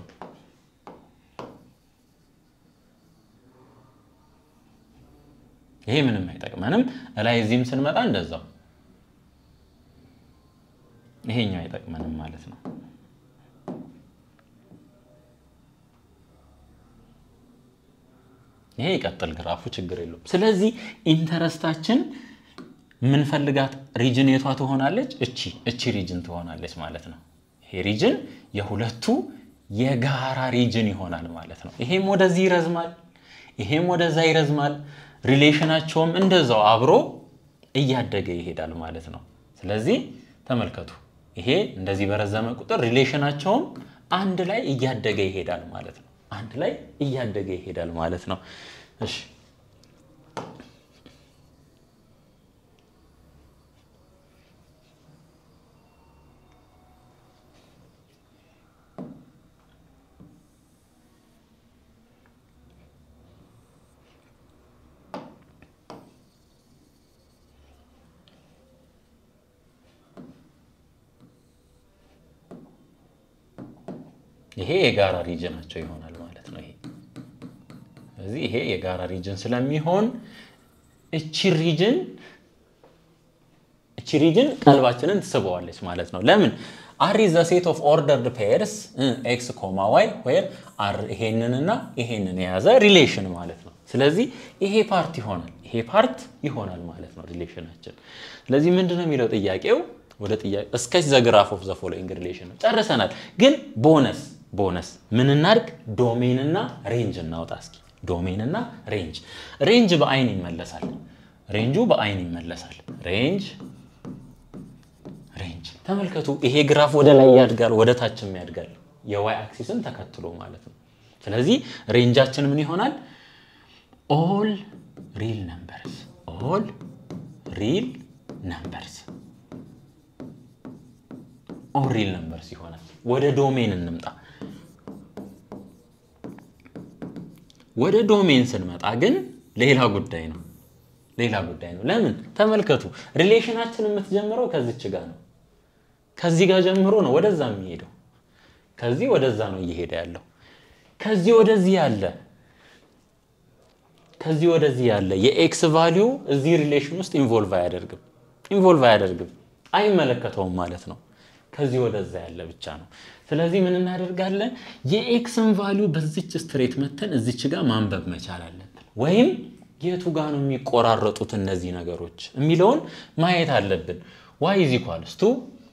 A: ይሄ ምንም አይጠቅመንም ላይ እዚህም ስንመጣ እንደዛው ይሄኛው አይጠቅመንም ማለት ነው ይሄ ይቀጥል ግራፉ ችግር የለውም ስለዚህ ኢንተረስታችን ምን ፈልጋት ሪጅን የቷ ትሆናለች እቺ እቺ ሪጅን ትሆናለች ማለት ነው ይሄ ሪጅን የሁለቱ የጋራ ሪጅን ይሆናል ማለት ነው ይሄም ወደዚህ ይረዝማል ይሄም ወደዛ ይረዝማል ሪሌሽናቸውም እንደዛው አብሮ እያደገ ይሄዳል ማለት ነው ስለዚህ ተመልከቱ ይሄ እንደዚህ በረዘመ ቁጥር ሪሌሽናቸው አንድ ላይ እያደገ ይሄዳል ማለት ነው አንድ ላይ እያደገ ይሄዳል ማለት ነው እሺ ይሄ የጋራ ሪጅናቸው ይሆናል ማለት ነው ይሄ ስለዚህ ይሄ የጋራ ሪጅን ስለሚሆን እቺ ሪጅን እቺ ሪጅን ቀልባችንን ትስበዋለች ማለት ነው ለምን R is the set of ordered pairs x, y where R ይሄንንና ይሄንን የያዘ ሪሌሽን ማለት ነው ስለዚህ ይሄ ፓርት ይሆናል ይሄ ፓርት ይሆናል ማለት ነው ሪሌሽናችን ስለዚህ ምንድነው የሚለው ጥያቄው ወደ ጥያቄ sketch the graph of the following relation ጨርሰናል ግን ቦነስ ቦነስ ምን እናርግ ዶሜን እና ሬንጅ እናውጣ እስኪ ዶሜን እና ሬንጅ ሬንጅ በአይን ይመለሳል ሬንጁ በአይን ይመለሳል ሬንጅ ሬንጅ ተመልከቱ ይሄ ግራፍ ወደ ላይ ያድጋል ወደ ታችም ያድጋል የዋይ አክሲስን ተከትሎ ማለት ነው ስለዚህ ሬንጃችን ምን ይሆናል all real numbers all real numbers all real numbers ይሆናል ወደ ዶሜን እንምጣ ወደ ዶሜን ስንመጣ ግን ሌላ ጉዳይ ነው ሌላ ጉዳይ ነው ለምን ተመልከቱ ሪሌሽናችን የምትጀምረው ከዚች ጋር ነው ከዚህ ጋር ጀምሮ ነው ወደዛ የሚሄደው ከዚህ ወደዛ ነው እየሄደ ያለው ከዚህ ወደዚህ ያለ ከዚህ ወደዚህ ያለ የኤክስ ቫልዩ እዚህ ሪሌሽን ውስጥ ኢንቮልቭ አያደርግም ኢንቮልቭ አያደርግም አይመለከተውም ማለት ነው ከዚህ ወደዛ ያለ ብቻ ነው ስለዚህ ምን እናደርጋለን የኤክስን ቫልዩ በዚች ስትሬት መተን እዚች ጋር ማንበብ መቻል አለብን ወይም የቱ ጋር ነው የሚቆራረጡት እነዚህ ነገሮች የሚለውን ማየት አለብን y is equals to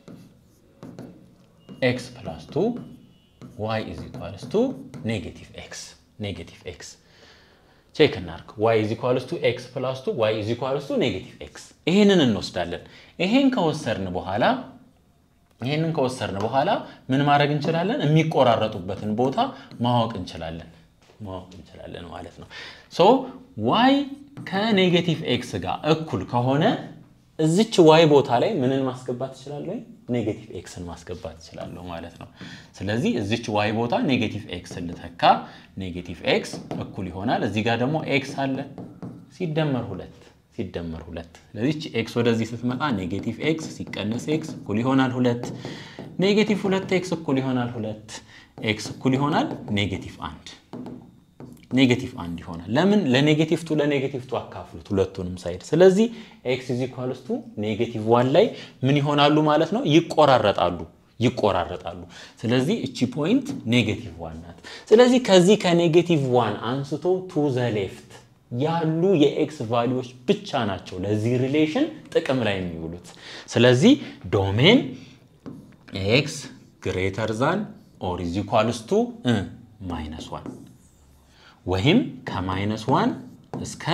A: x plus two y is equals to negative x negative x ቼክ እናርክ y is equals to x plus two y is equals to negative x ይሄንን እንወስዳለን ይሄን ከወሰድን በኋላ ይሄንን ከወሰድን በኋላ ምን ማድረግ እንችላለን የሚቆራረጡበትን ቦታ ማወቅ እንችላለን ማወቅ እንችላለን ማለት ነው ሶ y ከኔጌቲቭ x ጋር እኩል ከሆነ እዚች y ቦታ ላይ ምንን ማስገባት ይችላል ኔጌቲቭ x ን ማስገባት ይችላል ማለት ነው ስለዚህ እዚች y ቦታ ኔጌቲቭ x ልተካ ኔጌቲቭ x እኩል ይሆናል እዚህ ጋር ደግሞ x አለ ሲደመር ሁለት ሲደመር ሁለት ስለዚህ x ወደዚህ ስትመጣ ኔጌቲቭ x ሲቀነስ x እኩል ይሆናል ሁለት ኔጌቲቭ ሁለት x እኩል ይሆናል ሁለት x እኩል ይሆናል ኔጌቲቭ አንድ ኔጌቲቭ አንድ ይሆናል ለምን ለኔጌቲቭ two ለኔጌቲቭ two አካፍሉት ሁለቱንም ሳይድ ስለዚህ x = ኔጌቲቭ one ላይ ምን ይሆናሉ ማለት ነው ይቆራረጣሉ ይቆራረጣሉ ስለዚህ እቺ ፖይንት ኔጌቲቭ one ናት ስለዚህ ከዚህ ከኔጌቲቭ one አንስቶ to the left ያሉ የኤክስ ቫልዩዎች ብቻ ናቸው ለዚህ ሪሌሽን ጥቅም ላይ የሚውሉት ስለዚህ ዶሜን x greater than or is equals to minus one ወይም ከ-minus one እስከ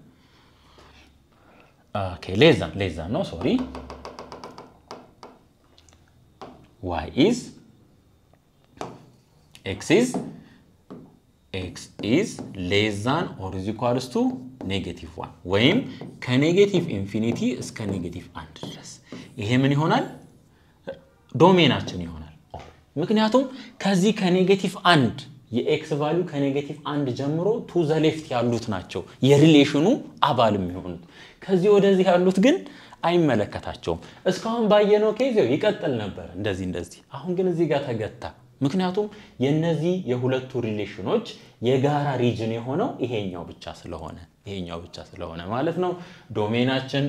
A: ኦኬ less than less than ነው ሶሪ y is x is x is less than or is equals to negative one ወይም ከኔጌቲቭ ኢንፊኒቲ እስከ ኔጌቲቭ አንድ ድረስ ይሄ ምን ይሆናል ዶሜናችን ይሆናል ምክንያቱም ከዚህ ከኔጌቲቭ አንድ የኤክስ ቫልዩ ከኔጌቲቭ አንድ ጀምሮ to the left ያሉት ናቸው የሪሌሽኑ አባል የሚሆኑት ከዚህ ወደዚህ ያሉት ግን አይመለከታቸውም እስካሁን ባየነው ኬዝ ይቀጥል ነበር እንደዚህ እንደዚህ አሁን ግን እዚህ ጋር ተገታ ምክንያቱም የነዚህ የሁለቱ ሪሌሽኖች የጋራ ሪጅን የሆነው ይሄኛው ብቻ ስለሆነ ይሄኛው ብቻ ስለሆነ ማለት ነው ዶሜናችን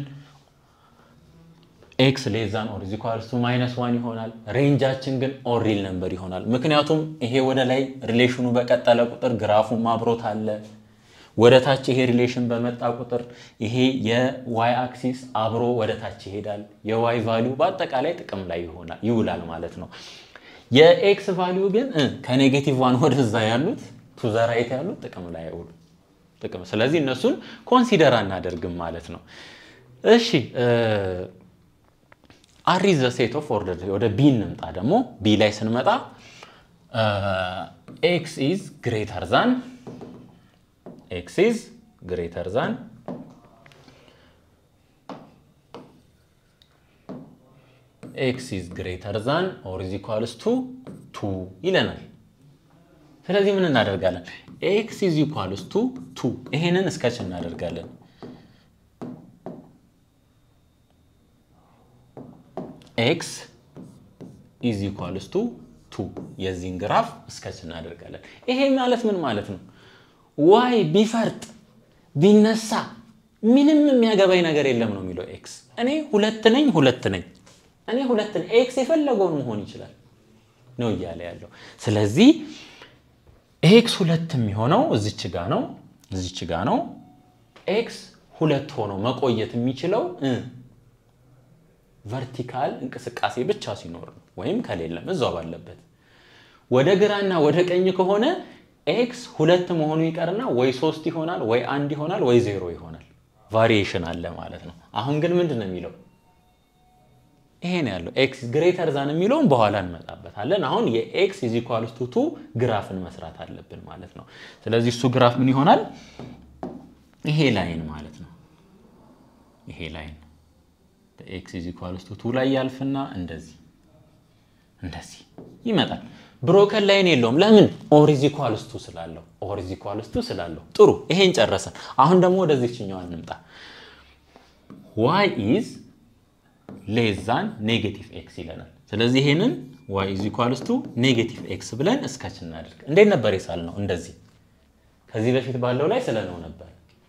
A: x less than or is equals to minus one ይሆናል ሬንጃችን ግን all real number ይሆናል ምክንያቱም ይሄ ወደ ላይ ሪሌሽኑ በቀጠለ ቁጥር ግራፉ ማብሮት አለ ወደ ታች ይሄ ሪሌሽን በመጣ ቁጥር ይሄ የy አክሲስ አብሮ ወደ ታች ይሄዳል የy ቫልዩ በአጠቃላይ ጥቅም ላይ ይሆናል ይውላል ማለት ነው የx ቫልዩ ግን ከኔጌቲቭ one ወደዛ ያሉት to the right ያሉት ጥቅም ላይ አይውሉ ጥቅም ስለዚህ እነሱን ኮንሲደር አናደርግም ማለት ነው እሺ R is the set of ordered ወደ B እንምጣ ደግሞ B ላይ ስንመጣ x is greater than x is greater than x is greater than or is equals to two ይለናል ስለዚህ ምን እናደርጋለን x is equals to two ይሄንን ስኬች እናደርጋለን x is equals to two የዚህን ግራፍ ስኬች እናደርጋለን ይሄ ማለት ምን ማለት ነው y ቢፈርጥ ቢነሳ ምንም የሚያገባኝ ነገር የለም ነው የሚለው x እኔ ሁለት ነኝ ሁለት ነኝ እኔ ሁለት ነኝ x የፈለገውን መሆን ይችላል ነው ይያለ ያለው ስለዚህ x ሁለት የሚሆነው እዚች ጋር ነው እዚች ጋር ነው x ሁለት ሆኖ መቆየት የሚችለው ቨርቲካል እንቅስቃሴ ብቻ ሲኖር ወይም ከሌለም እዛው ባለበት ወደ ግራና ወደ ቀኝ ከሆነ x ሁለት መሆኑ ይቀርና ወይ ሶስት ይሆናል ወይ አንድ ይሆናል ወይ ዜሮ ይሆናል ቫሪዬሽን አለ ማለት ነው አሁን ግን ምንድነው የሚለው ይሄ ነው ያለው x greater than የሚለውን በኋላ እንመጣበታለን አሁን የx is equals to two ግራፍን መስራት አለብን ማለት ነው ስለዚህ እሱ ግራፍ ምን ይሆናል ይሄ ላይን ማለት ነው ይሄ ላይን x is equals to two ላይ ያልፍና እንደዚህ እንደዚህ ይመጣል ብሮከን ላይን የለውም ለምን or is equals to ስላለው or is equals to ስላለው ጥሩ ይሄን ጨረሰን አሁን ደግሞ ወደዚህኛው እንምጣ y is less than negative x ይለናል ስለዚህ ይሄንን y is equals to negative x ብለን እስከች እናድርግ እንዴት ነበር የሳልነው እንደዚህ ከዚህ በፊት ባለው ላይ ስለነው ነበር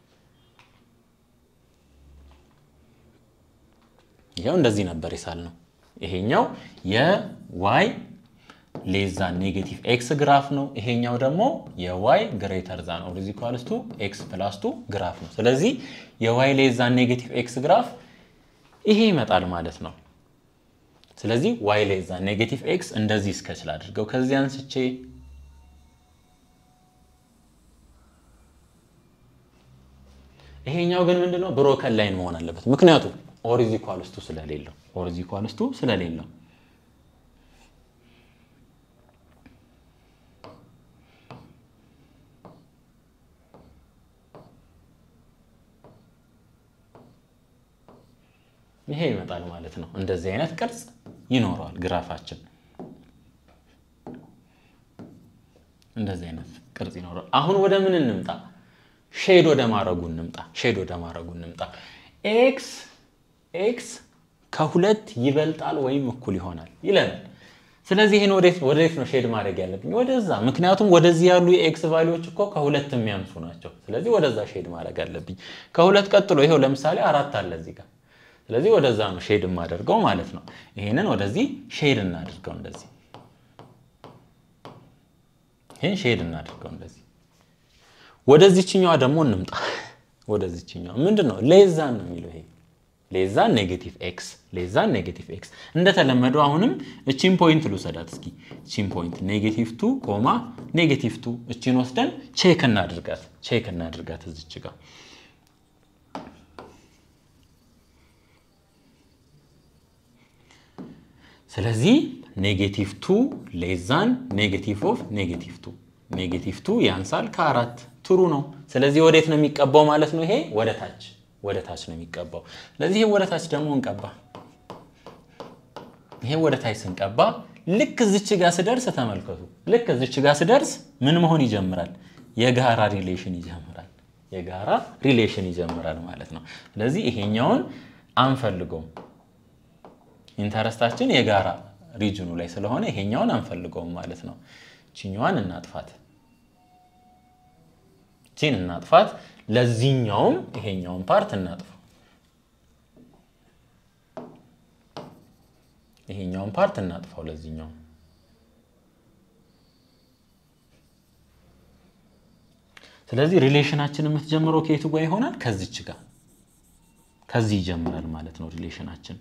A: ይሄው እንደዚህ ነበር የሳልነው ይሄኛው የ y less than negative x ግራፍ ነው ይሄኛው ደግሞ የ y greater than or is equals to x plus two ግራፍ ነው ስለዚህ የ y less than negative x ግራፍ ይሄ ይመጣል ማለት ነው ስለዚህ y less than negative x እንደዚህ ስኬች ላድርገው ከዚህ አንስቼ ይሄኛው ግን ምንድነው ብሮከን ላይን መሆን አለበት ምክንያቱም or is equals to ስለሌለው or is equals to ስለሌለው ይሄ ይመጣል ማለት ነው እንደዚህ አይነት ቅርጽ ይኖራል ግራፋችን እንደዚህ አይነት ቅርጽ ይኖራል አሁን ወደ ምን እንምጣ ሼድ ወደ ማረጉ እንምጣ ሼድ ወደ ማረጉ እንምጣ x x ከሁለት ይበልጣል ወይም እኩል ይሆናል ይላል ስለዚህ ይሄን ወዴት ወዴት ነው ሼድ ማድረግ ያለብኝ ወደዛ ምክንያቱም ወደዚህ ያሉ የx ቫልዩዎች እኮ ከሁለት የሚያንሱ ናቸው ስለዚህ ወደዛ ሼድ ማድረግ አለብኝ ከሁለት ቀጥሎ ይሄው ለምሳሌ አራት አለ እዚህ ጋር ስለዚህ ወደዛ ነው ሼድ ማደርገው ማለት ነው ይሄንን ወደዚህ ሼድ እናድርገው እንደዚህ ይሄን ሼድ እናድርገው እንደዚህ ወደዚህኛው ደግሞ እንምጣ ወደዚህኛው ምንድነው less than ነው የሚለው ይሄ less than negative x less than negative x እንደተለመደው አሁንም እቺን ፖይንት ልውሰዳት እስኪ እቺን ፖይንት negative two, negative two እቺን ወስደን ቼክ እናድርጋት ቼክ እናድርጋት እዚች ጋር ስለዚህ negative two less than negative of negative two negative two ያንሳል ከአራት ትሩ ነው ስለዚህ ወዴት ነው የሚቀባው ማለት ነው ይሄ ወደ ታች ወደ ታች ነው የሚቀባው ስለዚህ ይሄ ወደ ታች ደግሞ እንቀባ ይሄ ወደ ታች ስንቀባ ልክ እዚች ጋር ሲደርስ ተመልከቱ ልክ እዚች ጋር ሲደርስ ምን መሆን ይጀምራል የጋራ ሪሌሽን ይጀምራል የጋራ ሪሌሽን ይጀምራል ማለት ነው ስለዚህ ይሄኛውን አንፈልገው ኢንተረስታችን የጋራ ሪጅኑ ላይ ስለሆነ ይሄኛውን አንፈልገው ማለት ነው ቺኛዋን እናጥፋት ቺን እናጥፋት ለዚህኛውም ይሄኛውን ፓርት እናጥፋ ይሄኛውን ፓርት እናጥፋው ለዚህኛው ስለዚህ ሪሌሽናችን የምትጀምረው ከየቱ ጋር ይሆናል ከዚች ጋር ከዚህ ይጀምራል ማለት ነው ሪሌሽናችን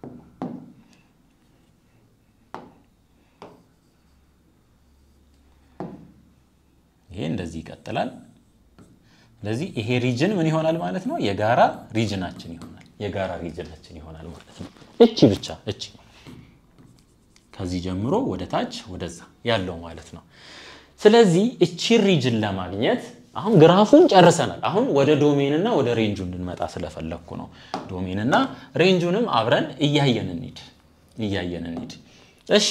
A: ይሄ እንደዚህ ይቀጥላል ስለዚህ ይሄ ሪጅን ምን ይሆናል ማለት ነው የጋራ ሪጅናችን ይሆናል የጋራ ሪጅናችን ይሆናል ማለት ነው እቺ ብቻ እቺ ከዚህ ጀምሮ ወደ ታች ወደዛ ያለው ማለት ነው ስለዚህ እቺ ሪጅን ለማግኘት አሁን ግራፉን ጨርሰናል አሁን ወደ ዶሜን እና ወደ ሬንጁ እንድንመጣ ስለፈለኩ ነው ዶሜን እና ሬንጁንም አብረን እያየን እንሂድ እያየን እንሂድ እሺ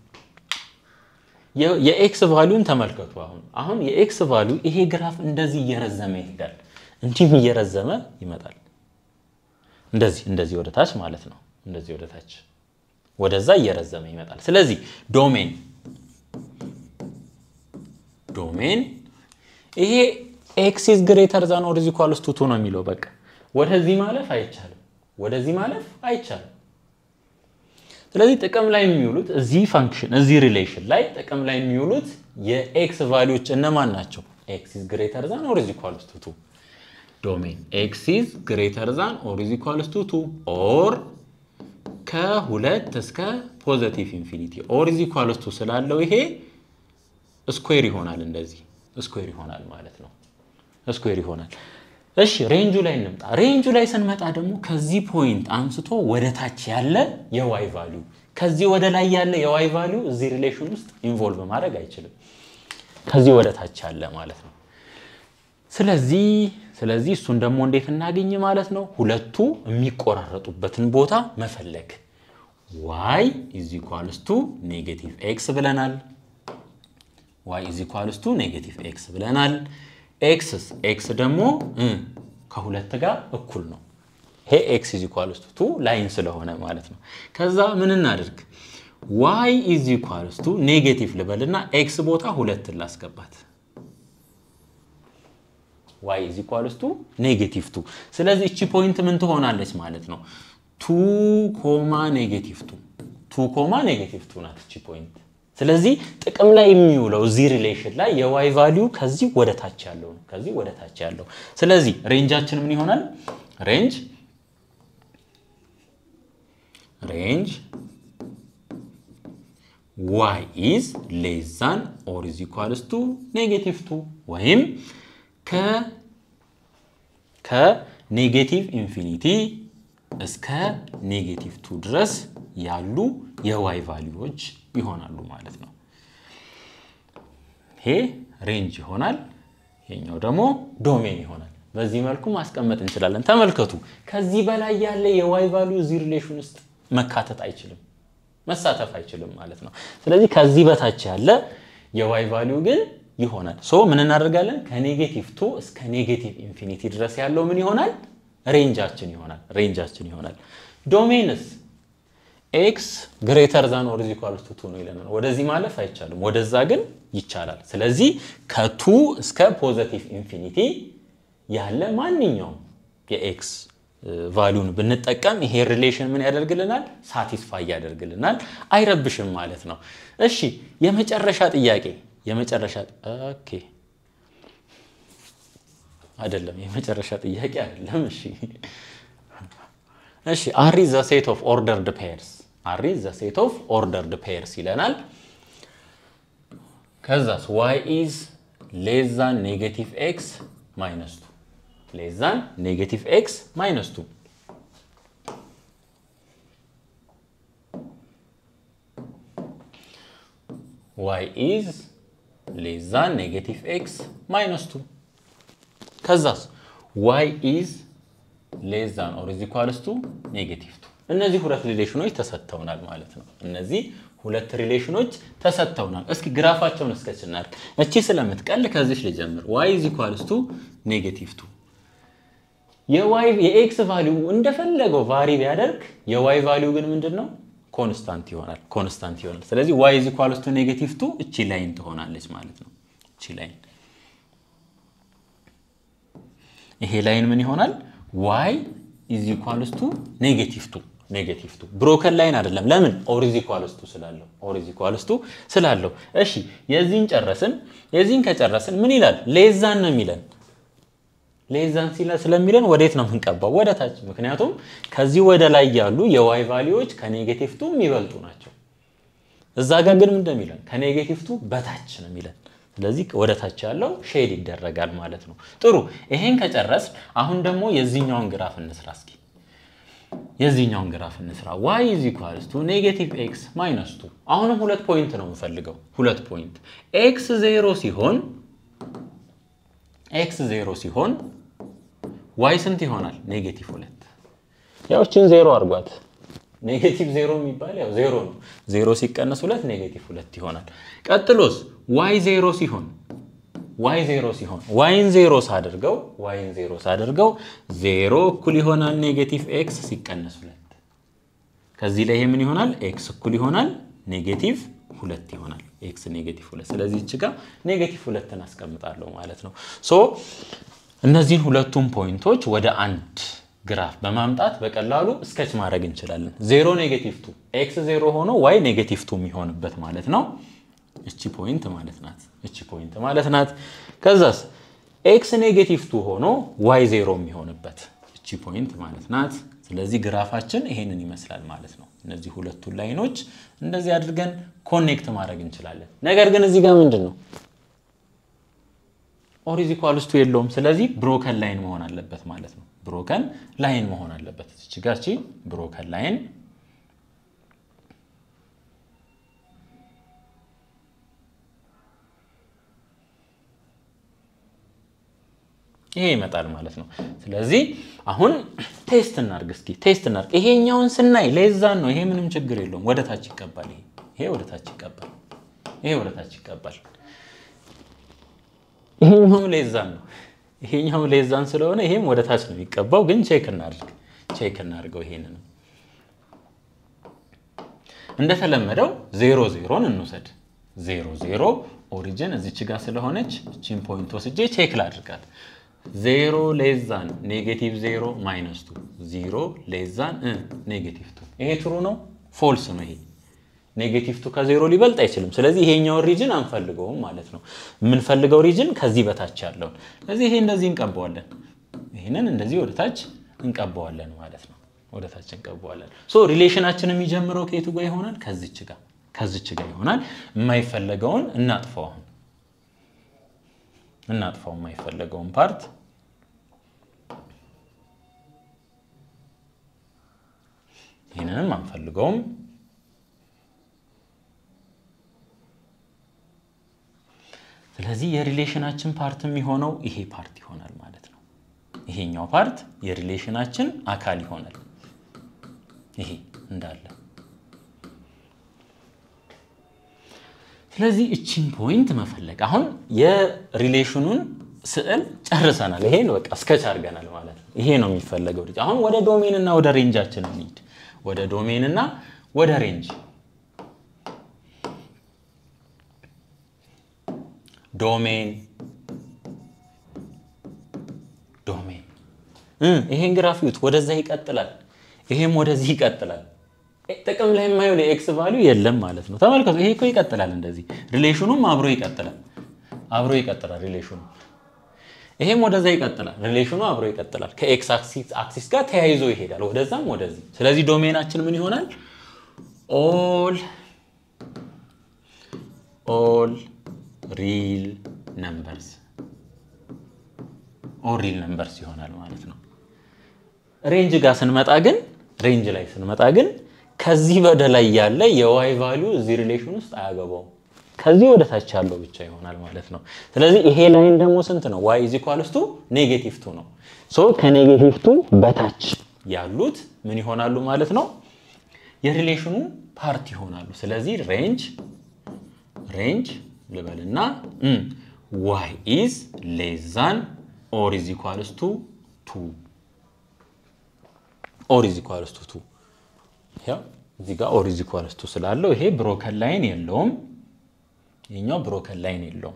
A: የኤክስ ቫልዩን ተመልከቱ አሁን አሁን የኤክስ ቫልዩ ይሄ ግራፍ እንደዚህ እየረዘመ ይሄዳል እንዲህ እየረዘመ ይመጣል እንደዚህ እንደዚህ ወደ ታች ማለት ነው እንደዚህ ወደ ታች ወደዛ እየረዘመ ይመጣል ስለዚህ ዶሜን ዶሜን ይሄ x is greater than or is equal to two ነው የሚለው በቃ ወደዚህ ማለፍ አይቻልም ወደዚህ ማለፍ አይቻልም ስለዚህ ጥቅም ላይ የሚውሉት እዚህ ፋንክሽን እዚህ ሪሌሽን ላይ ጥቅም ላይ የሚውሉት የx ቫልዩዎች እነማን ናቸው x is greater than or is equal to two ዶሜን x is greater than or is equal to two or ከሁለት እስከ ፖዚቲቭ ኢንፊኒቲ or is equal to ስላለው ይሄ ስኩዌር ይሆናል እንደዚህ ስኩዌር ይሆናል ማለት ነው ስኩዌር ይሆናል እሺ ሬንጁ ላይ እንምጣ ሬንጁ ላይ ስንመጣ ደግሞ ከዚህ ፖይንት አንስቶ ወደ ታች ያለ የy ቫልዩ ከዚህ ወደ ላይ ያለ የy ቫልዩ እዚህ ሪሌሽን ውስጥ ኢንቮልቭ ማድረግ አይችልም ከዚህ ወደ ታች ያለ ማለት ነው ስለዚህ ስለዚህ እሱን ደግሞ እንዴት እናገኝ ማለት ነው ሁለቱ የሚቆራረጡበትን ቦታ መፈለግ y is equals to negative x ብለናል y is equals to negative x ብለናል x x ደግሞ ከሁለት ጋር እኩል ነው ይሄ x is equals to two ላይን ስለሆነ ማለት ነው ከዛ ምን እናድርግ y is equals to negative ልበልና x ቦታ ሁለት ላስገባት y is equals to negative two ስለዚህ እቺ ፖይንት ምን ትሆናለች ማለት ነው two, negative two two, negative two ናት እቺ ፖይንት ስለዚህ ጥቅም ላይ የሚውለው እዚህ ሪሌሽን ላይ የy ቫልዩ ከዚህ ወደ ታች ያለው ነው ከዚህ ወደ ታች ያለው ስለዚህ ሬንጃችን ምን ይሆናል ሬንጅ ሬንጅ y is less than or is equals to negative two ወይም ከ ከኔጌቲቭ ኢንፊኒቲ እስከ ኔጌቲቭ two ድረስ ያሉ የy ቫልዩዎች ይሆናሉ ማለት ነው ይሄ ሬንጅ ይሆናል ይሄኛው ደግሞ ዶሜን ይሆናል በዚህ መልኩ ማስቀመጥ እንችላለን ተመልከቱ ከዚህ በላይ ያለ የy ቫልዩ እዚህ ሪሌሽን ውስጥ መካተት አይችልም መሳተፍ አይችልም ማለት ነው ስለዚህ ከዚህ በታች ያለ የy ቫልዩ ግን ይሆናል ሶ ምን እናደርጋለን ከኔጌቲቭ two እስከ ኔጌቲቭ ኢንፊኒቲ ድረስ ያለው ምን ይሆናል ሬንጃችን ይሆናል ሬንጃችን ይሆናል ዶሜንስ x greater than or is equal to two ነው ይለናል ወደዚህ ማለፍ አይቻልም ወደዛ ግን ይቻላል ስለዚህ ከ2 እስከ ፖዚቲቭ ኢንፊኒቲ ያለ ማንኛውም የx ቫልዩን ብንጠቀም ይሄ ሪሌሽን ምን ያደርግልናል ሳቲስፋይ ያደርግልናል አይረብሽም ማለት ነው እሺ የመጨረሻ ጥያቄ የመጨረሻ ኦኬ አይደለም የመጨረሻ ጥያቄ አይደለም እሺ እሺ r is the set of ordered pairs r is the set of ordered pairs ይለናል ከዛስ y is less than negative x minus two less than negative x minus two y is less than negative x minus two ከዛስ y is less than or is equal to negative two እነዚህ ሁለት ሪሌሽኖች ተሰጥተውናል ማለት ነው እነዚህ ሁለት ሪሌሽኖች ተሰጥተውናል እስኪ ግራፋቸውን እስከችናል እቺ ስለምትቀል ከዚህ ልጀምር y is equal to negative two የy የx ቫልዩ እንደፈለገው ቫሪ ቢያደርግ የy ቫልዩ ግን ምንድነው ኮንስታንት ይሆናል ኮንስታንት ይሆናል ስለዚህ y is equal to negative two እቺ ላይን ትሆናለች ማለት ነው እቺ ላይን ይሄ ላይን ምን ይሆናል y is equal to negative two negative two ብሮከን ላይን አይደለም ለምን or is equal to ስላለው or is equal to ስላለው እሺ የዚህን ጨረስን የዚህን ከጨረስን ምን ይላል less than ነው የሚለን less than ሲላ ስለሚለን ወዴት ነው የምንቀባው ወደ ታች ምክንያቱም ከዚህ ወደ ላይ ያሉ የy ቫልዩዎች ከኔጌቲቭ two የሚበልጡ ናቸው እዛ ጋር ግን ምን እንደሚለን ከኔጌቲቭ two በታች ነው የሚለን ስለዚህ ወደ ታች ያለው ሼድ ይደረጋል ማለት ነው ጥሩ ይሄን ከጨረስ አሁን ደግሞ የዚህኛውን ግራፍ እንስራ እስኪ የዚህኛውን ግራፍ እንስራ y = ኔጌቲቭ x ማይነስ two አሁንም ሁለት ፖይንት ነው የምፈልገው ሁለት ፖይንት x ዜሮ ሲሆን x ዜሮ ሲሆን y ስንት ይሆናል ኔጌቲቭ ሁለት ያው እቺን ዜሮ አርጓት ኔጌቲቭ ዜሮ የሚባል ያው ዜሮ ነው ዜሮ ሲቀነስ ሁለት ኔጌቲቭ ሁለት ይሆናል ቀጥሎስ y ዜሮ ሲሆን y ዜሮ ሲሆን y ዜሮ ሳደርገው y ዜሮ ሳደርገው ዜሮ እኩል ይሆናል ኔጌቲቭ x ሲቀነስ ሁለት ከዚህ ላይ ይሄ ምን ይሆናል x እኩል ይሆናል ኔጌቲቭ ሁለት ይሆናል x ኔጌቲቭ ሁለት ስለዚህ እቺ ጋር ኔጌቲቭ ሁለት እናስቀምጣለሁ ማለት ነው ሶ እነዚህን ሁለቱም ፖይንቶች ወደ አንድ ግራፍ በማምጣት በቀላሉ ስኬች ማድረግ እንችላለን ዜሮ ኔጌቲቭ two x ዜሮ ሆኖ y ኔጌቲቭ two የሚሆንበት ማለት ነው እቺ ፖይንት ማለት ናት እቺ ፖይንት ማለት ናት ከዛስ x ኔጌቲቭ two ሆኖ y ዜሮ የሚሆንበት እቺ ፖይንት ማለት ናት ስለዚህ ግራፋችን ይሄንን ይመስላል ማለት ነው እነዚህ ሁለቱ ላይኖች እንደዚህ አድርገን ኮኔክት ማድረግ እንችላለን ነገር ግን እዚህ ጋር ምንድነው or is equals to የለውም ስለዚህ ብሮከን ላይን መሆን አለበት ማለት ነው ብሮከን ላይን መሆን አለበት እቺ ጋር እቺ ብሮከን ላይን ይሄ ይመጣል ማለት ነው ስለዚህ አሁን ቴስት እናርግ እስኪ ቴስት እናርግ ይሄኛውን ስናይ ለዛን ነው ይሄ ምንም ችግር የለውም ወደ ታች ይቀባል ይሄ ይሄ ወደ ታች ይቀባል ይሄ ወደ ታች ይቀባል ይሄኛው ለዛን ነው ይሄኛው ለዛን ስለሆነ ይሄም ወደ ታች ነው የሚቀባው ግን ቼክ እናርግ ቼክ እናርገው ይሄንን እንደተለመደው ዜሮ ዜሮን እንውሰድ ዜሮ ዜሮ ኦሪጅን እዚች ጋር ስለሆነች እቺን ፖይንት ወስጄ ቼክ ላድርጋት ዜሮ less than negative zero minus two ዜሮ less than negative two ይሄ ትሩ ነው ፎልስ ነው ይሄ ኔጌቲቭ two ከዜሮ ሊበልጥ አይችልም ስለዚህ ይሄኛው ሪጅን አንፈልገውም ማለት ነው ምን ፈልገው ሪጅን ከዚህ በታች ያለው ስለዚህ ይሄ እንደዚህ እንቀባዋለን ይሄንን እንደዚህ ወደ ታች እንቀባዋለን ማለት ነው ወደ ታች እንቀባዋለን ሶ ሪሌሽናችን የሚጀምረው ከየቱ ጋር ይሆናል ከዚች ጋር ከዚች ጋር ይሆናል የማይፈልገውን እናጥፋው እናጥፋው የማይፈልገውን ፓርት ይሄንንም አንፈልገውም ስለዚህ የሪሌሽናችን ፓርት የሚሆነው ይሄ ፓርት ይሆናል ማለት ነው ይሄኛው ፓርት የሪሌሽናችን አካል ይሆናል ይሄ እንዳለ ስለዚህ እቺን ፖይንት መፈለግ አሁን የሪሌሽኑን ስዕል ጨርሰናል ይሄን በቃ ስኬች አድርገናል ማለት ነው ይሄ ነው የሚፈልገው ልጅ አሁን ወደ ዶሜን እና ወደ ሬንጃችን እንሂድ ወደ ዶሜን እና ወደ ሬንጅ ዶሜን ዶሜን ይሄን ግራፊውት ወደዛ ይቀጥላል ይሄም ወደዚህ ይቀጥላል ጥቅም ላይ የማይሆን ኤክስ ቫልዩ የለም ማለት ነው ተመልከቱ ይሄ እኮ ይቀጥላል እንደዚህ ሪሌሽኑም አብሮ ይቀጥላል አብሮ ይቀጥላል ሪሌሽኑ ይሄም ወደዛ ይቀጥላል ሪሌሽኑ አብሮ ይቀጥላል ከኤክስ አክሲስ አክሲስ ጋር ተያይዞ ይሄዳል ወደዛም ወደዚህ ስለዚህ ዶሜናችን ምን ይሆናል all all real numbers all real numbers ይሆናል ማለት ነው ሬንጅ ጋር ስንመጣ ግን ሬንጅ ላይ ስንመጣ ግን ከዚህ በደላይ ያለ የy ቫልዩ እዚህ ሪሌሽን ውስጥ አያገባው ከዚህ ወደ ታች ያለው ብቻ ይሆናል ማለት ነው ስለዚህ ይሄ ላይን ደግሞ ስንት ነው y ኔጌቲቭ two ነው ሶ ከኔጌቲቭ two በታች ያሉት ምን ይሆናሉ ማለት ነው የሪሌሽኑ ፓርት ይሆናሉ ስለዚህ ሬንጅ ሬንጅ ልበልና y is less than or is equals to two or is equals to two ያ እዚህ ጋር or is equals to ስላለው ይሄ ብሮከን ላይን የለውም ይሄኛው ብሮከን ላይን የለውም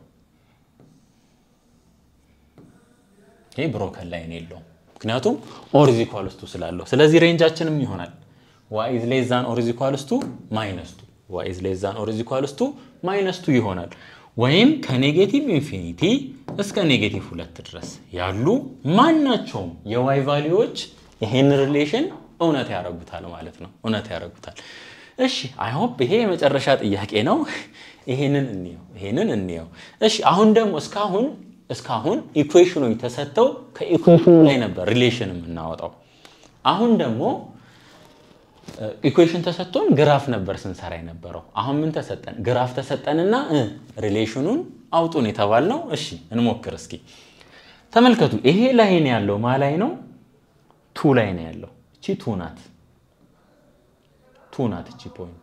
A: ይሄ ብሮከን ላይን የለውም ምክንያቱም or is equals to ስላለው ስለዚህ ሬንጃችንም ይሆናል y is less than or is equals to minus two y is less than or is equals to minus two ይሆናል ወይም ከኔጌቲቭ ኢንፊኒቲ እስከ ኔጌቲቭ ሁለት ድረስ ያሉ ማናቸውም የy ቫልዩዎች ይሄን ሪሌሽን እውነት ያረጉታል ማለት ነው እውነት ያረጉታል እሺ አይ ሆፕ ይሄ የመጨረሻ ጥያቄ ነው ይሄንን እንየው ይሄንን እንየው እሺ አሁን ደግሞ እስካሁን እስካሁን ኢኩዌሽኑ ተሰጠው ከኢኩዌሽኑ ላይ ነበር ሪሌሽን የምናወጣው አሁን ደግሞ ኢኩዌሽን ተሰጥቶን ግራፍ ነበር ስንሰራ የነበረው አሁን ምን ተሰጠን ግራፍ ተሰጠንና ሪሌሽኑን አውጡን የተባልነው እሺ እንሞክር እስኪ ተመልከቱ ይሄ ላይ ነው ያለው ማ ላይ ነው two ላይ ነው ያለው እቺ two ናት two ናት እቺ ፖይንት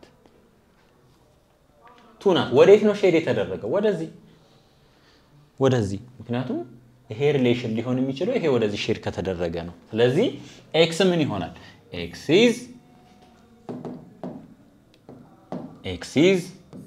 A: two ናት ወዴት ነው ሼድ የተደረገው ወደዚህ ወደዚህ ምክንያቱም ይሄ ሪሌሽን ሊሆን የሚችለው ይሄ ወደዚህ ሼድ ከተደረገ ነው ስለዚህ x ምን ይሆናል x is x is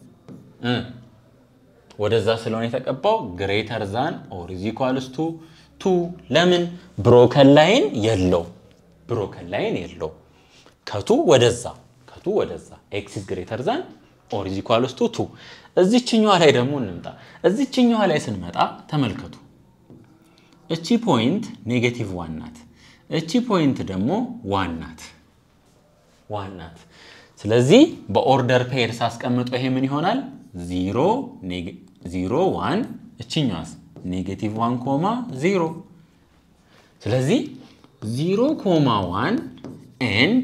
A: ወደዛ ስለሆነ የተቀባው greater than or is equals to two ለምን broken line የለው broken line የለው ከቱ ወደዛ ከቱ ወደዛ x is greater than or is equals to two እዚህኛው ላይ ደግሞ እንምጣ እዚህኛው ላይ ስንመጣ ተመልከቱ እቺ ፖይንት ኔጌቲቭ one ናት እቺ ፖይንት ደግሞ one ናት one ናት ስለዚህ በኦርደር ፔር ሳስቀምጦ ይሄ ምን ይሆናል zero zero one እቺኛውስ ኔጌቲቭ one zero ስለዚህ zero one and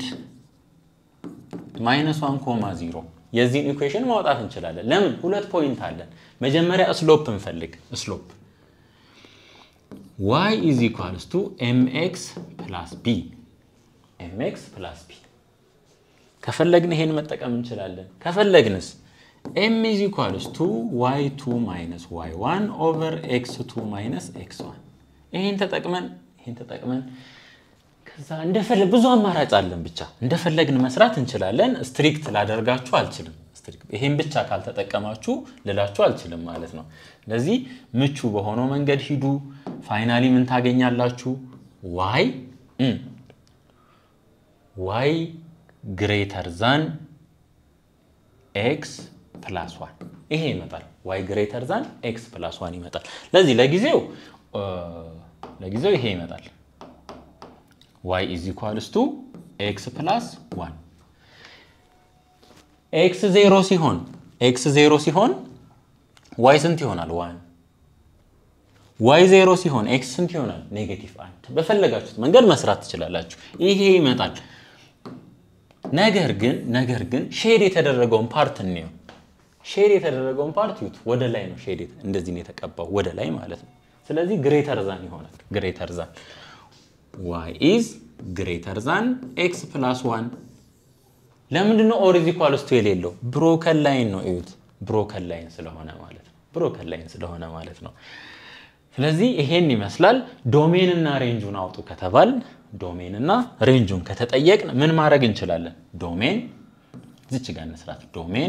A: minus one zero የዚህን ኢኩዌሽን ማውጣት እንችላለን ለምን ሁለት ፖይንት አለን መጀመሪያ ስሎፕ እንፈልግ ስሎፕ y is equals to mx plus b mx plus b ከፈለግን ይሄን መጠቀም እንችላለን ከፈለግንስ m is equals to y two minus y one over x two minus x one ይሄን ተጠቅመን ይሄን ተጠቅመን ከዛ እንደፈለግ ብዙ አማራጭ አለን ብቻ እንደፈለግን መስራት እንችላለን ስትሪክት ላደርጋችሁ አልችልም ስትሪክት ይሄን ብቻ ካልተጠቀማችሁ ልላችሁ አልችልም ማለት ነው ስለዚህ ምቹ በሆነው መንገድ ሂዱ ፋይናሊ ምን ታገኛላችሁ y y greater than x plus one ይሄ ይመጣል y greater than x plus one ይመጣል ለዚህ ለጊዜው ለጊዜው ይሄ ይመጣል y is equals to x plus one x zero ሲሆን x zero ሲሆን y ስንት ይሆናል one y zero ሲሆን x ስንት ይሆናል ኔጌቲቭ one በፈለጋችሁት መንገድ መስራት ትችላላችሁ ይሄ ይመጣል ነገር ግን ነገር ግን ሼድ የተደረገውን ፓርት ነው ሼድ የተደረገውን ፓርት ይሁት ወደ ላይ ነው ሼድ እንደዚህ ነው የተቀባው ወደ ላይ ማለት ነው ስለዚህ greater than ይሆናል greater than y is greater than x plus one ለምንድን ነው or is equals to የሌለው broken line ነው እዩት broken line ስለሆነ ማለት ነው broken line ስለሆነ ማለት ነው ስለዚህ ይሄን ይመስላል ዶሜን እና ሬንጁን አውጡ ከተባል ዶሜን እና ሬንጁን ከተጠየቅን ምን ማድረግ እንችላለን ዶሜን እዚች ጋር እንስራት ዶሜን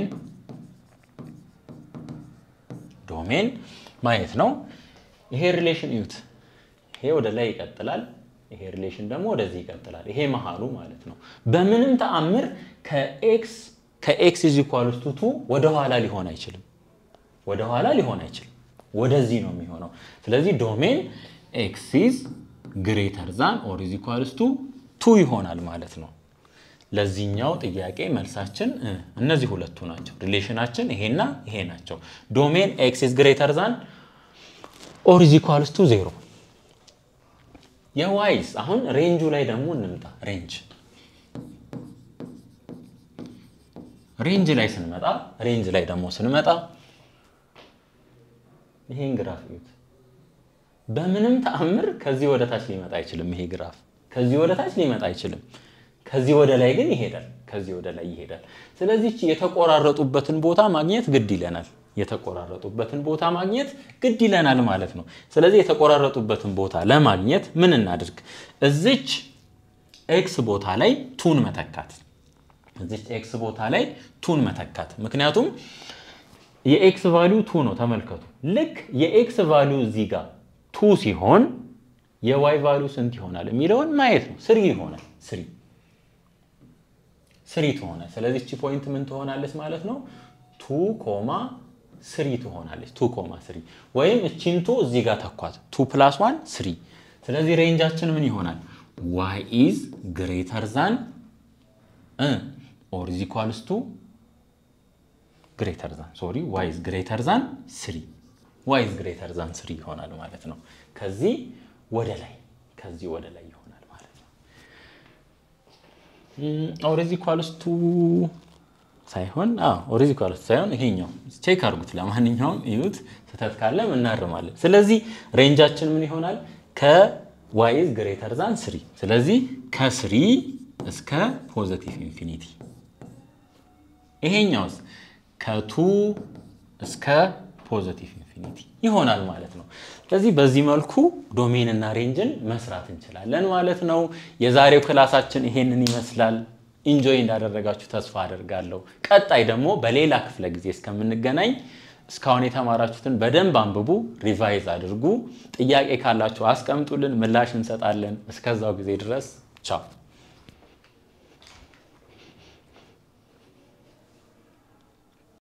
A: ዶሜን ማየት ነው ይሄ ሪሌሽን እዩት ይሄ ወደ ላይ ይቀጥላል ይሄ ሪሌሽን ደግሞ ወደዚህ ይቀጥላል ይሄ መሃሉ ማለት ነው በምንም ተአምር ከx ከx = two ወደ ኋላ ሊሆን አይችልም ወደ ኋላ ሊሆን አይችልም ወደዚህ ነው የሚሆነው ስለዚህ ዶሜን x is greater than or is equals to two ይሆናል ማለት ነው ለዚህኛው ጥያቄ መልሳችን እነዚህ ሁለቱ ናቸው ሪሌሽናችን ይሄና ይሄ ናቸው ዶሜን x is greater than or is equals to zero የዋይስ አሁን ሬንጁ ላይ ደግሞ እንምጣ ሬንጅ ሬንጅ ላይ ስንመጣ ሬንጅ ላይ ደግሞ ስንመጣ ይሄን ግራፍ እዩት በምንም ተአምር ከዚህ ወደ ታች ሊመጣ አይችልም ይሄ ግራፍ ከዚህ ወደ ታች ሊመጣ አይችልም ከዚህ ወደ ላይ ግን ይሄዳል ከዚህ ወደ ላይ ይሄዳል ስለዚህ እቺ የተቆራረጡበትን ቦታ ማግኘት ግድ ይለናል የተቆራረጡበትን ቦታ ማግኘት ግድ ይለናል ማለት ነው ስለዚህ የተቆራረጡበትን ቦታ ለማግኘት ምን እናድርግ እዚች x ቦታ ላይ ቱን መተካት እዚች x ቦታ ላይ ቱን መተካት ምክንያቱም የx ቫልዩ two ነው ተመልከቱ ልክ የx ቫልዩ እዚህ ጋር two ሲሆን የy ቫልዩ ስንት ይሆናል የሚለውን ማየት ነው three ይሆናል three three ትሆናለች ስለዚህ እቺ ፖይንት ምን ትሆናለች ማለት ነው two, three ትሆናለች two, three ወይም እቺን two እዚህ ጋር ተኳት two plus one three ስለዚህ ሬንጃችን ምን ይሆናል y is greater than uh, or is equals to greater than sorry y is greater than three y is greater than three ይሆናል ማለት ነው ከዚህ ወደ ላይ ከዚህ ወደ ላይ ይሆናል ማለት ነው or is equals to ሳይሆን አዎ or is equals to ሳይሆን ይሄኛው ቼክ አድርጉት ለማንኛውም እዩት ተተት ካለ እናርማለን ስለዚህ ሬንጃችን ምን ይሆናል ከ y is greater than three ስለዚህ ከ3 እስከ ፖዚቲቭ ኢንፊኒቲ ይሄኛውስ ከ2 እስከ ፖዚቲቭ ኢንፊኒቲ ይሆናል ማለት ነው ስለዚህ በዚህ መልኩ ዶሜን እና ሬንጅን መስራት እንችላለን ማለት ነው የዛሬው ክላሳችን ይሄንን ይመስላል ኢንጆይ እንዳደረጋችሁ ተስፋ አደርጋለሁ ቀጣይ ደግሞ በሌላ ክፍለ ጊዜ እስከምንገናኝ እስካሁን የተማራችሁትን በደንብ አንብቡ ሪቫይዝ አድርጉ ጥያቄ ካላችሁ አስቀምጡልን ምላሽ እንሰጣለን እስከዛው ጊዜ ድረስ ቻው